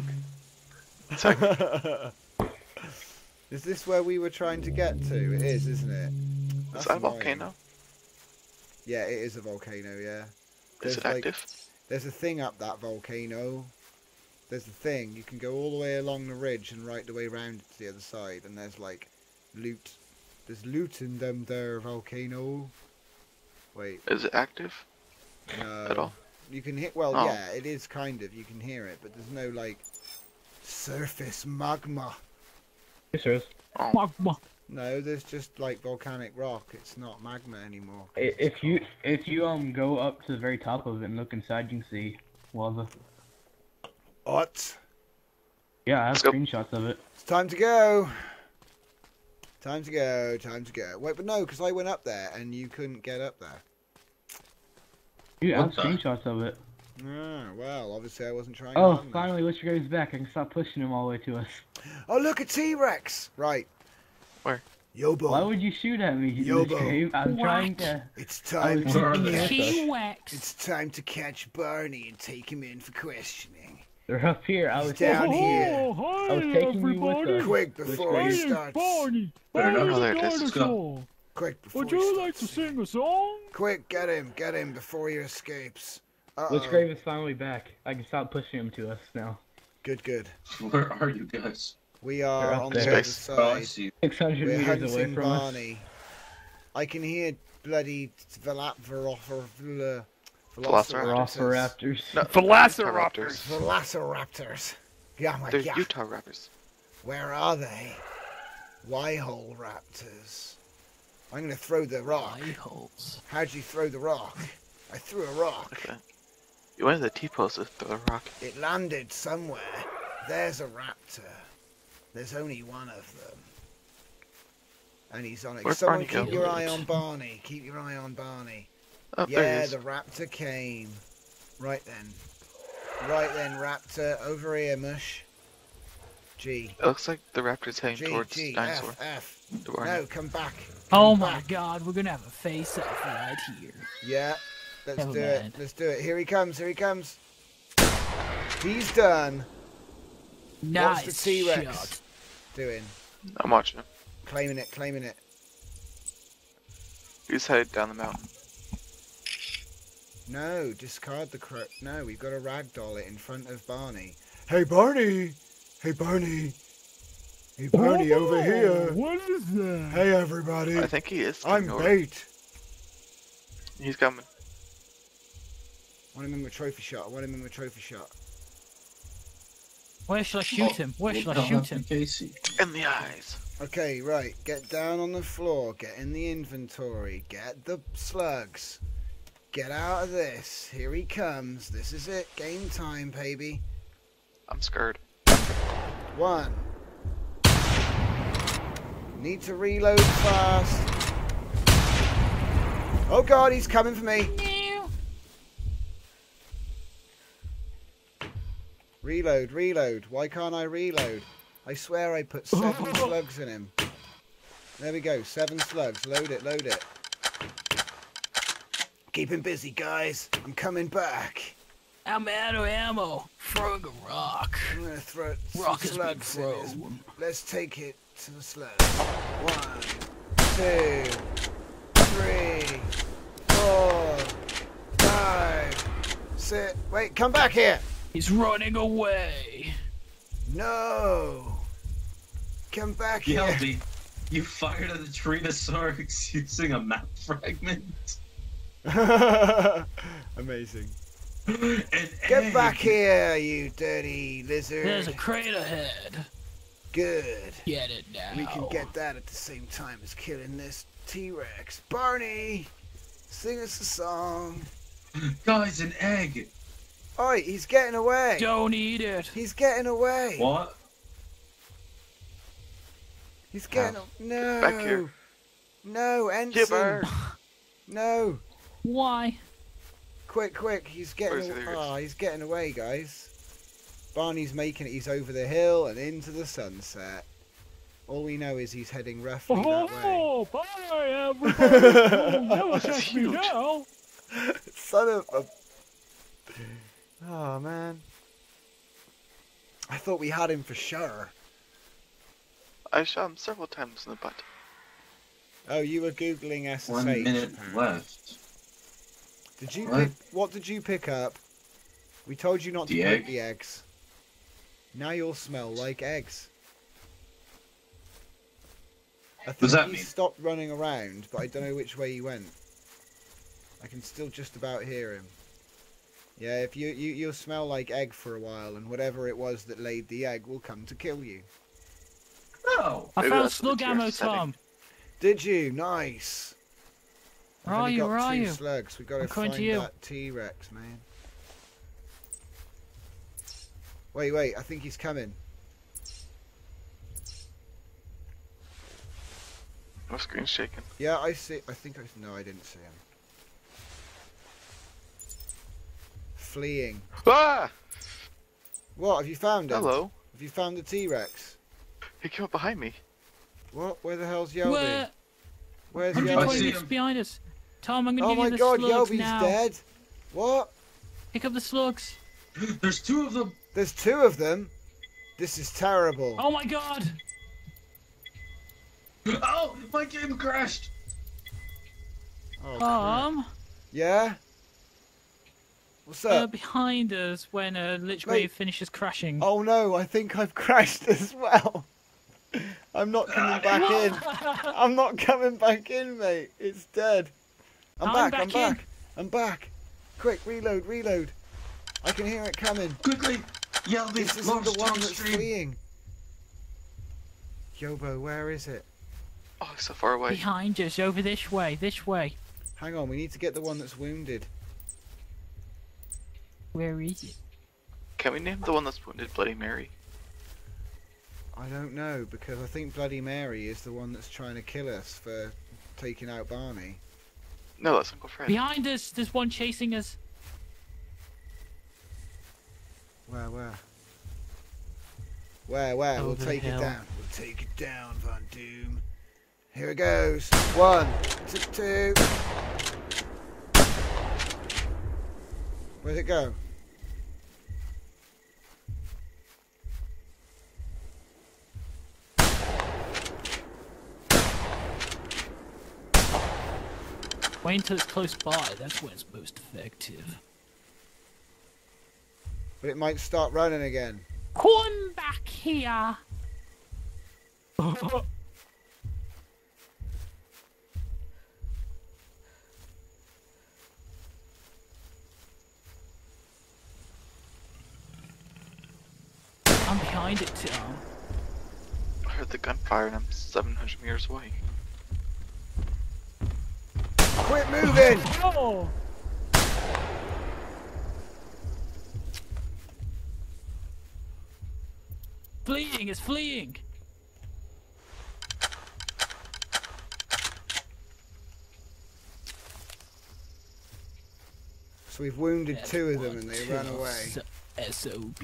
Speaker 1: Is this where we were trying to get to? It is, isn't it?
Speaker 4: Is that a volcano?
Speaker 1: Yeah, it is a volcano, yeah.
Speaker 4: Is it active?
Speaker 1: There's a thing up that volcano. There's a thing. You can go all the way along the ridge and right the way round to the other side. And there's like loot. There's loot in them there volcano. Wait.
Speaker 4: Is it active?
Speaker 1: No.
Speaker 4: At all?
Speaker 1: You can hit. Well,
Speaker 4: Oh.
Speaker 1: yeah, it is kind of. You can hear it, but there's no like surface magma.
Speaker 5: Yes, there is.
Speaker 4: Oh.
Speaker 1: No, there's just like volcanic rock. It's not magma anymore.
Speaker 5: If you go up to the very top of it and look inside, you can see lava.
Speaker 1: What?
Speaker 5: Yeah, I have
Speaker 4: Let's go.
Speaker 5: screenshots of it.
Speaker 1: It's time to go. Time to go. Time to go. Wait, but no, because I went up there and you couldn't get up there.
Speaker 5: You have
Speaker 3: What the-
Speaker 5: screenshots of it.
Speaker 1: Ah, well, obviously I wasn't trying.
Speaker 5: Oh,
Speaker 1: hard enough.
Speaker 5: finally, Lister goes back. I can stop pushing him all the way to us.
Speaker 1: Oh, look, a T-Rex. Right.
Speaker 4: Where?
Speaker 1: Yobo.
Speaker 5: Why would you shoot at me,
Speaker 1: Yobo.
Speaker 5: Lister? I'm
Speaker 2: What?
Speaker 5: trying to.
Speaker 1: It's
Speaker 5: I
Speaker 1: time
Speaker 5: was
Speaker 1: to
Speaker 3: Where are
Speaker 5: thinking
Speaker 3: they?
Speaker 5: you with us.
Speaker 2: T-Rex.
Speaker 1: It's time to catch Barney and take him in for questioning.
Speaker 5: They're up here. I
Speaker 1: He's
Speaker 5: was
Speaker 1: down here.
Speaker 2: Oh, hi,
Speaker 5: I was taking you with
Speaker 2: everybody.
Speaker 5: us.
Speaker 1: Quick before
Speaker 5: My
Speaker 1: he
Speaker 5: name's
Speaker 1: starts.
Speaker 2: Barney.
Speaker 3: Better not-
Speaker 2: Barney
Speaker 4: Oh, there
Speaker 2: the
Speaker 4: it is.
Speaker 3: Let's go.
Speaker 2: dinosaur.
Speaker 1: Quick before
Speaker 2: Would
Speaker 1: he
Speaker 2: you like
Speaker 1: starts.
Speaker 2: to sing a song?
Speaker 1: Quick, get him before he escapes.
Speaker 5: Lister Grave is finally back. I can stop pushing him to us now.
Speaker 1: Good, good.
Speaker 3: Where are you guys?
Speaker 1: We
Speaker 5: They're
Speaker 1: are
Speaker 5: up
Speaker 1: on the
Speaker 5: there.
Speaker 1: other
Speaker 4: Space.
Speaker 3: Oh, I
Speaker 1: side.
Speaker 3: see.
Speaker 5: 600
Speaker 1: We're
Speaker 5: meters away
Speaker 1: hunting
Speaker 5: from us.
Speaker 1: Barney. I can hear bloody velociraptors.
Speaker 5: Velociraptors.
Speaker 4: No,
Speaker 6: Velociraptors.
Speaker 1: Velociraptors. Yeah, my
Speaker 4: They're
Speaker 1: God.
Speaker 4: Utah rappers.
Speaker 1: Where are they? Y-hole raptors. I'm gonna throw the rock.
Speaker 2: Eye holes.
Speaker 1: How'd you throw the rock? I threw a rock.
Speaker 4: Okay. You went to the T-post to throw a rock.
Speaker 1: It landed somewhere. There's a raptor. There's only one of them. And he's on it.
Speaker 4: Where'd
Speaker 1: Someone
Speaker 4: Barney go?
Speaker 1: keep your eye on Barney. Keep your eye on Barney.
Speaker 4: Oh, there
Speaker 1: Yeah,
Speaker 4: he is.
Speaker 1: the raptor came. Right then. Right then, raptor. Over here, Mush. G.
Speaker 4: It looks like the raptor's heading
Speaker 1: G,
Speaker 4: towards
Speaker 1: G,
Speaker 4: dinosaur.
Speaker 1: F.
Speaker 4: To Barney.
Speaker 1: No, come back.
Speaker 2: Oh
Speaker 1: Come
Speaker 2: my
Speaker 1: back.
Speaker 2: god, we're gonna have a face-off right here.
Speaker 1: Yeah, let's
Speaker 2: Never
Speaker 1: do
Speaker 2: mind.
Speaker 1: it. Let's do it. Here he comes. Here he comes. He's done.
Speaker 2: Nice
Speaker 1: What's the T-Rex
Speaker 2: shot.
Speaker 1: doing?
Speaker 4: I'm watching him.
Speaker 1: Claiming it. Claiming it.
Speaker 4: He's headed down the mountain.
Speaker 1: No, discard the crook. No, we've got to ragdoll it in front of Barney. Hey, Barney. Hey, Barney. Hey, Barney, over here.
Speaker 2: What is that?
Speaker 1: Hey, everybody.
Speaker 4: I think he is.
Speaker 1: I'm
Speaker 4: coming over.
Speaker 1: bait.
Speaker 4: He's coming.
Speaker 1: I want him in my trophy shot. I want him in my trophy shot.
Speaker 2: Where shall I shoot him? Where shall I
Speaker 3: What the
Speaker 2: shoot
Speaker 3: hell,
Speaker 2: him?
Speaker 3: Casey?
Speaker 4: In the eyes.
Speaker 1: Okay, right. Get down on the floor. Get in the inventory. Get the slugs. Get out of this. Here he comes. This is it. Game time, baby.
Speaker 4: I'm scared.
Speaker 1: 1. Need to reload fast. Oh god, he's coming for me. Reload, reload. Why can't I reload? I swear I put 7 slugs in him. There we go, 7 slugs. Load it, load it. Keep him busy, guys. I'm coming back.
Speaker 2: I'm out of ammo. Throwing a rock.
Speaker 1: I'm gonna throw some
Speaker 2: Rock has been
Speaker 1: slugs in his.
Speaker 2: thrown.
Speaker 1: Let's take it to the slugs. 1, 2, 3, 4, 5, 6. Wait, come back here.
Speaker 2: He's running away.
Speaker 1: No. Come back here.
Speaker 3: Yelby, you fired at the Tyrannosaurus using a map fragment.
Speaker 1: Amazing.
Speaker 3: An
Speaker 1: Get
Speaker 3: egg.
Speaker 1: back here, you dirty lizard.
Speaker 2: There's a crate ahead.
Speaker 1: Good.
Speaker 2: Get it now.
Speaker 1: We can get that at the same time as killing this T-Rex. Barney, sing us a song.
Speaker 3: Guys, an egg!
Speaker 1: Oi, he's getting away.
Speaker 2: Don't eat it.
Speaker 1: He's getting away.
Speaker 3: What?
Speaker 1: He's getting no.
Speaker 4: Back here.
Speaker 1: No, Ensign.
Speaker 4: Gibber.
Speaker 1: No.
Speaker 2: Why?
Speaker 1: Quick, he's getting
Speaker 4: Where's he?
Speaker 1: away. Oh, he's getting away, guys. Barney's making it. He's over the hill and into the sunset. All we know is he's heading roughly that way.
Speaker 2: Bye, everybody. Never catch me
Speaker 4: huge.
Speaker 2: now.
Speaker 1: Son of a... Oh, man. I thought we had him for sure.
Speaker 4: I shot him several times in the butt.
Speaker 1: Oh, you were Googling SSH.
Speaker 3: 1 minute
Speaker 1: apparently.
Speaker 3: left.
Speaker 1: Did you
Speaker 3: What?
Speaker 1: pick... What did you pick up? We told you not to
Speaker 3: The
Speaker 1: pick
Speaker 3: egg.
Speaker 1: the eggs. Now you'll smell like eggs. I think
Speaker 3: Does that
Speaker 1: he
Speaker 3: mean?
Speaker 1: stopped running around, but I don't know which way he went. I can still just about hear him. Yeah, if you'll smell like egg for a while, and whatever it was that laid the egg will come to kill you.
Speaker 3: No!
Speaker 2: I
Speaker 4: Maybe
Speaker 2: found
Speaker 4: that's
Speaker 2: slug
Speaker 4: the
Speaker 2: ammo,
Speaker 4: TR setting.
Speaker 2: Tom.
Speaker 1: Did you? Nice.
Speaker 2: Where
Speaker 1: I've
Speaker 2: are
Speaker 1: only
Speaker 2: you?
Speaker 1: got
Speaker 2: Where are
Speaker 1: 2
Speaker 2: you?
Speaker 1: slugs. We gotta
Speaker 2: I'm coming
Speaker 1: find
Speaker 2: to you.
Speaker 1: that T-Rex, man. Wait, I think he's coming.
Speaker 4: My screen's shaking.
Speaker 1: Yeah, I see. No, I didn't see him. Fleeing.
Speaker 4: Ah!
Speaker 1: What? Have you found him?
Speaker 4: Hello.
Speaker 1: Have you found the T-Rex?
Speaker 4: He came up behind me.
Speaker 1: What? Where the hell's Yelby?
Speaker 2: Where?
Speaker 1: Where's
Speaker 3: I
Speaker 2: 120
Speaker 3: see
Speaker 1: Yelby?
Speaker 2: meters
Speaker 3: him.
Speaker 2: behind us. Tom, I'm gonna
Speaker 1: Oh
Speaker 2: give
Speaker 1: my
Speaker 2: you the
Speaker 1: god,
Speaker 2: slugs
Speaker 1: Yelby's
Speaker 2: now.
Speaker 1: dead. What?
Speaker 2: Pick up the slugs.
Speaker 3: There's 2 of them!
Speaker 1: There's 2 of them? This is terrible.
Speaker 2: Oh my god.
Speaker 3: Oh! My game crashed!
Speaker 1: Oh, crap.
Speaker 2: Tom,
Speaker 1: Yeah? What's up?
Speaker 2: behind us when Lichgrave
Speaker 1: Mate.
Speaker 2: finishes crashing.
Speaker 1: Oh no, I think I've crashed as well. I'm not coming back in. I'm not coming back in, mate. It's dead. I'm
Speaker 2: I'm
Speaker 1: back.
Speaker 2: back in.
Speaker 1: I'm back. Quick, reload. I can hear it coming.
Speaker 3: Quickly! Yell
Speaker 1: This
Speaker 3: these
Speaker 1: isn't the
Speaker 3: lost
Speaker 1: one that's
Speaker 3: downstream!
Speaker 1: fleeing. Yobo, where is it?
Speaker 4: Oh, he's so far away.
Speaker 2: Behind us, over this way, this way.
Speaker 1: Hang on, we need to get the one that's wounded.
Speaker 2: Where is it?
Speaker 4: Can we name the one that's wounded Bloody Mary?
Speaker 1: I don't know, because I think Bloody Mary is the one that's trying to kill us for taking out Barney.
Speaker 4: No, that's Uncle Fred.
Speaker 2: Behind us, there's one chasing us.
Speaker 1: Where? We'll
Speaker 2: Over the
Speaker 1: take it
Speaker 2: hill.
Speaker 1: down. We'll take it down, Von Doom. Here it goes. 1, 2. Where'd it go?
Speaker 2: Wait until it's close by, that's when it's most effective.
Speaker 1: But it might start running again.
Speaker 2: Come back here! I'm behind it, Tom.
Speaker 4: I heard the gunfire and I'm 700 meters away.
Speaker 1: Quit moving!
Speaker 2: Oh! Fleeing, it's fleeing!
Speaker 1: So we've wounded
Speaker 2: That's
Speaker 1: 2 of them
Speaker 2: one
Speaker 1: and they
Speaker 2: kill,
Speaker 1: ran away.
Speaker 2: SOB.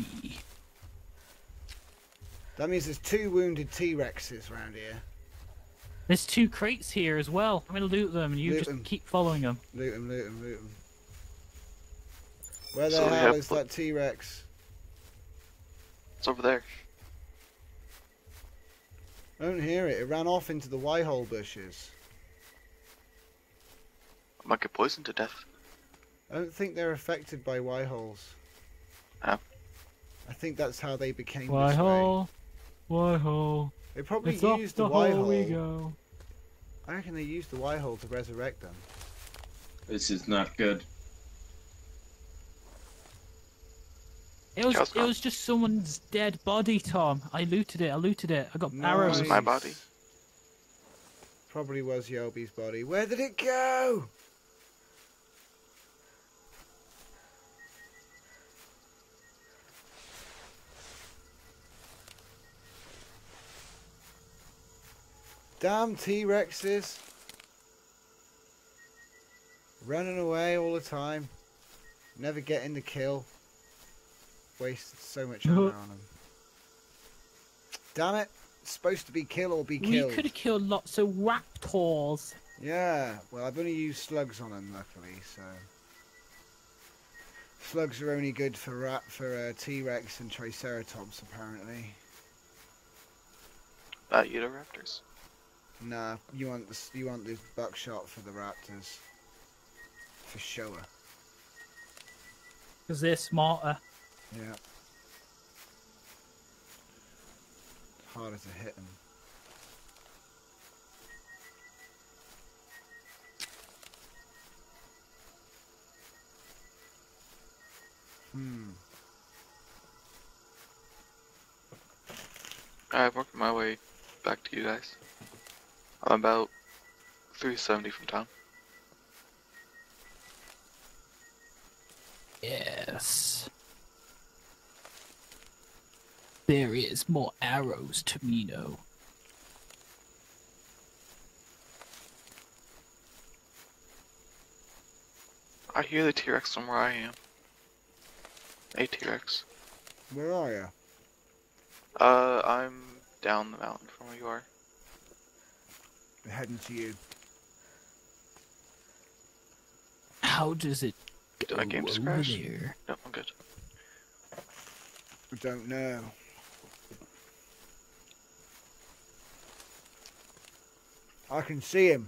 Speaker 1: That means there's 2 wounded T-Rexes around here.
Speaker 2: There's 2 crates here as well. I'm gonna loot them and you
Speaker 1: Loot
Speaker 2: just
Speaker 1: them.
Speaker 2: keep following them.
Speaker 1: Loot them. Where the
Speaker 4: So we
Speaker 1: hell
Speaker 4: have
Speaker 1: is that T-Rex?
Speaker 4: It's over there.
Speaker 1: I don't hear it. It ran off into the Y-hole bushes.
Speaker 4: I might get poisoned to death.
Speaker 1: I don't think they're affected by Y-holes.
Speaker 4: Oh.
Speaker 1: I think that's how they became
Speaker 2: Why
Speaker 1: this way.
Speaker 2: hole? Why hole?
Speaker 1: They probably
Speaker 2: It's off
Speaker 1: used
Speaker 2: the
Speaker 1: the
Speaker 2: hole we
Speaker 1: Y-hole.
Speaker 2: go.
Speaker 1: I reckon they used the Y-hole to resurrect them.
Speaker 3: This is not good.
Speaker 2: It was
Speaker 4: Charles
Speaker 2: it
Speaker 4: gone.
Speaker 2: was just someone's dead body, Tom. I looted it. I got arrows.
Speaker 4: Nice. My body.
Speaker 1: Probably was Yelby's body. Where did it go? Damn T-Rexes. Running away all the time. Never getting the kill. Wasted so much ammo on them. Damn it. It's supposed to be kill or be killed.
Speaker 2: We could have killed lots of raptors.
Speaker 1: Yeah, well, I've only used slugs on them, luckily, so... Slugs are only good for T-Rex and Triceratops, apparently.
Speaker 4: Utahraptors.
Speaker 1: Nah, you want the buckshot for the raptors. For sure.
Speaker 2: Because they're smarter.
Speaker 1: Yeah. It's harder to hit them.
Speaker 4: I'm working my way back to you guys. I'm about 370 from town.
Speaker 2: Yes. There is more arrows, Tamino.
Speaker 4: I hear the T-Rex from where I am. A T-Rex.
Speaker 1: Where are you?
Speaker 4: I'm down the mountain from where you are.
Speaker 1: I'm heading to you.
Speaker 2: How does it
Speaker 4: Did
Speaker 2: go
Speaker 4: my game just
Speaker 2: over
Speaker 4: crash?
Speaker 2: there?
Speaker 4: No, I'm good.
Speaker 1: I don't know. I can see him.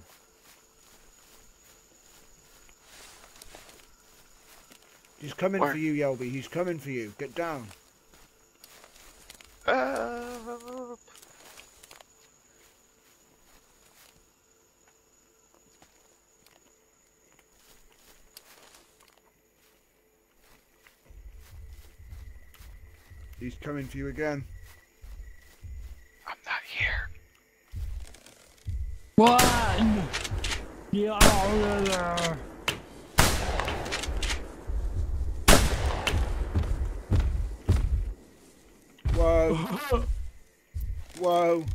Speaker 1: He's coming
Speaker 4: Where?
Speaker 1: for you, Yelby. He's coming for you. Get down. He's coming for you again.
Speaker 4: I'm not here.
Speaker 2: One! Yeah.
Speaker 1: Whoa. Whoa.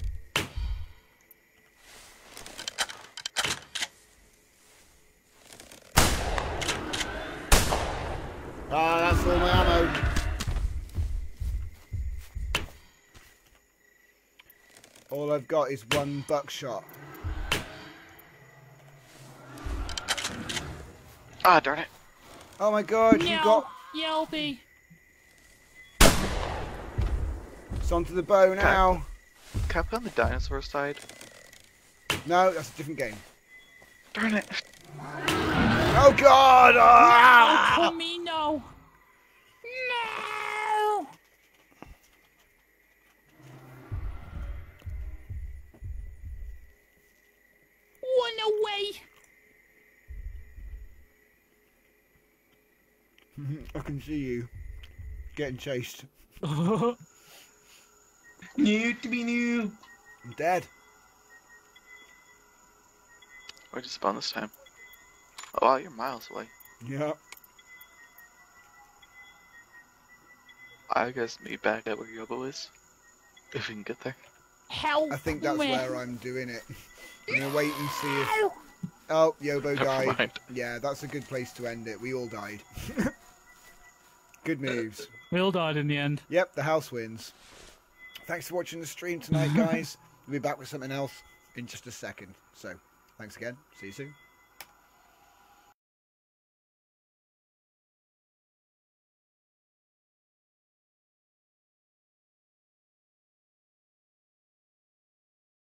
Speaker 1: Ah, that's all my ammo. All I've got is one buckshot.
Speaker 4: Ah, darn it.
Speaker 1: Oh my god, you got...
Speaker 2: Yelby.
Speaker 1: It's onto the bow now.
Speaker 4: Can I put on the dinosaur side?
Speaker 1: No, that's a different game.
Speaker 4: Darn it.
Speaker 1: Oh god! Ah!
Speaker 2: No, Tamino. No. Run away.
Speaker 1: I can see you getting chased.
Speaker 3: New to be new.
Speaker 1: I'm dead.
Speaker 4: Where'd you spawn this time? Oh wow, you're miles away.
Speaker 1: Yeah.
Speaker 4: I guess meet back at where Yobo is. If we can get there.
Speaker 2: Help
Speaker 1: I think that's
Speaker 2: me.
Speaker 1: where I'm doing it. I'm gonna wait and see if... Oh, Yobo
Speaker 4: Never
Speaker 1: died.
Speaker 4: mind.
Speaker 1: Yeah, that's a good place to end it. We all died. Good moves.
Speaker 2: We all died in the end.
Speaker 1: Yep, the house wins. Thanks for watching the stream tonight, guys. We'll be back with something else in just a second. So, thanks again. See you soon.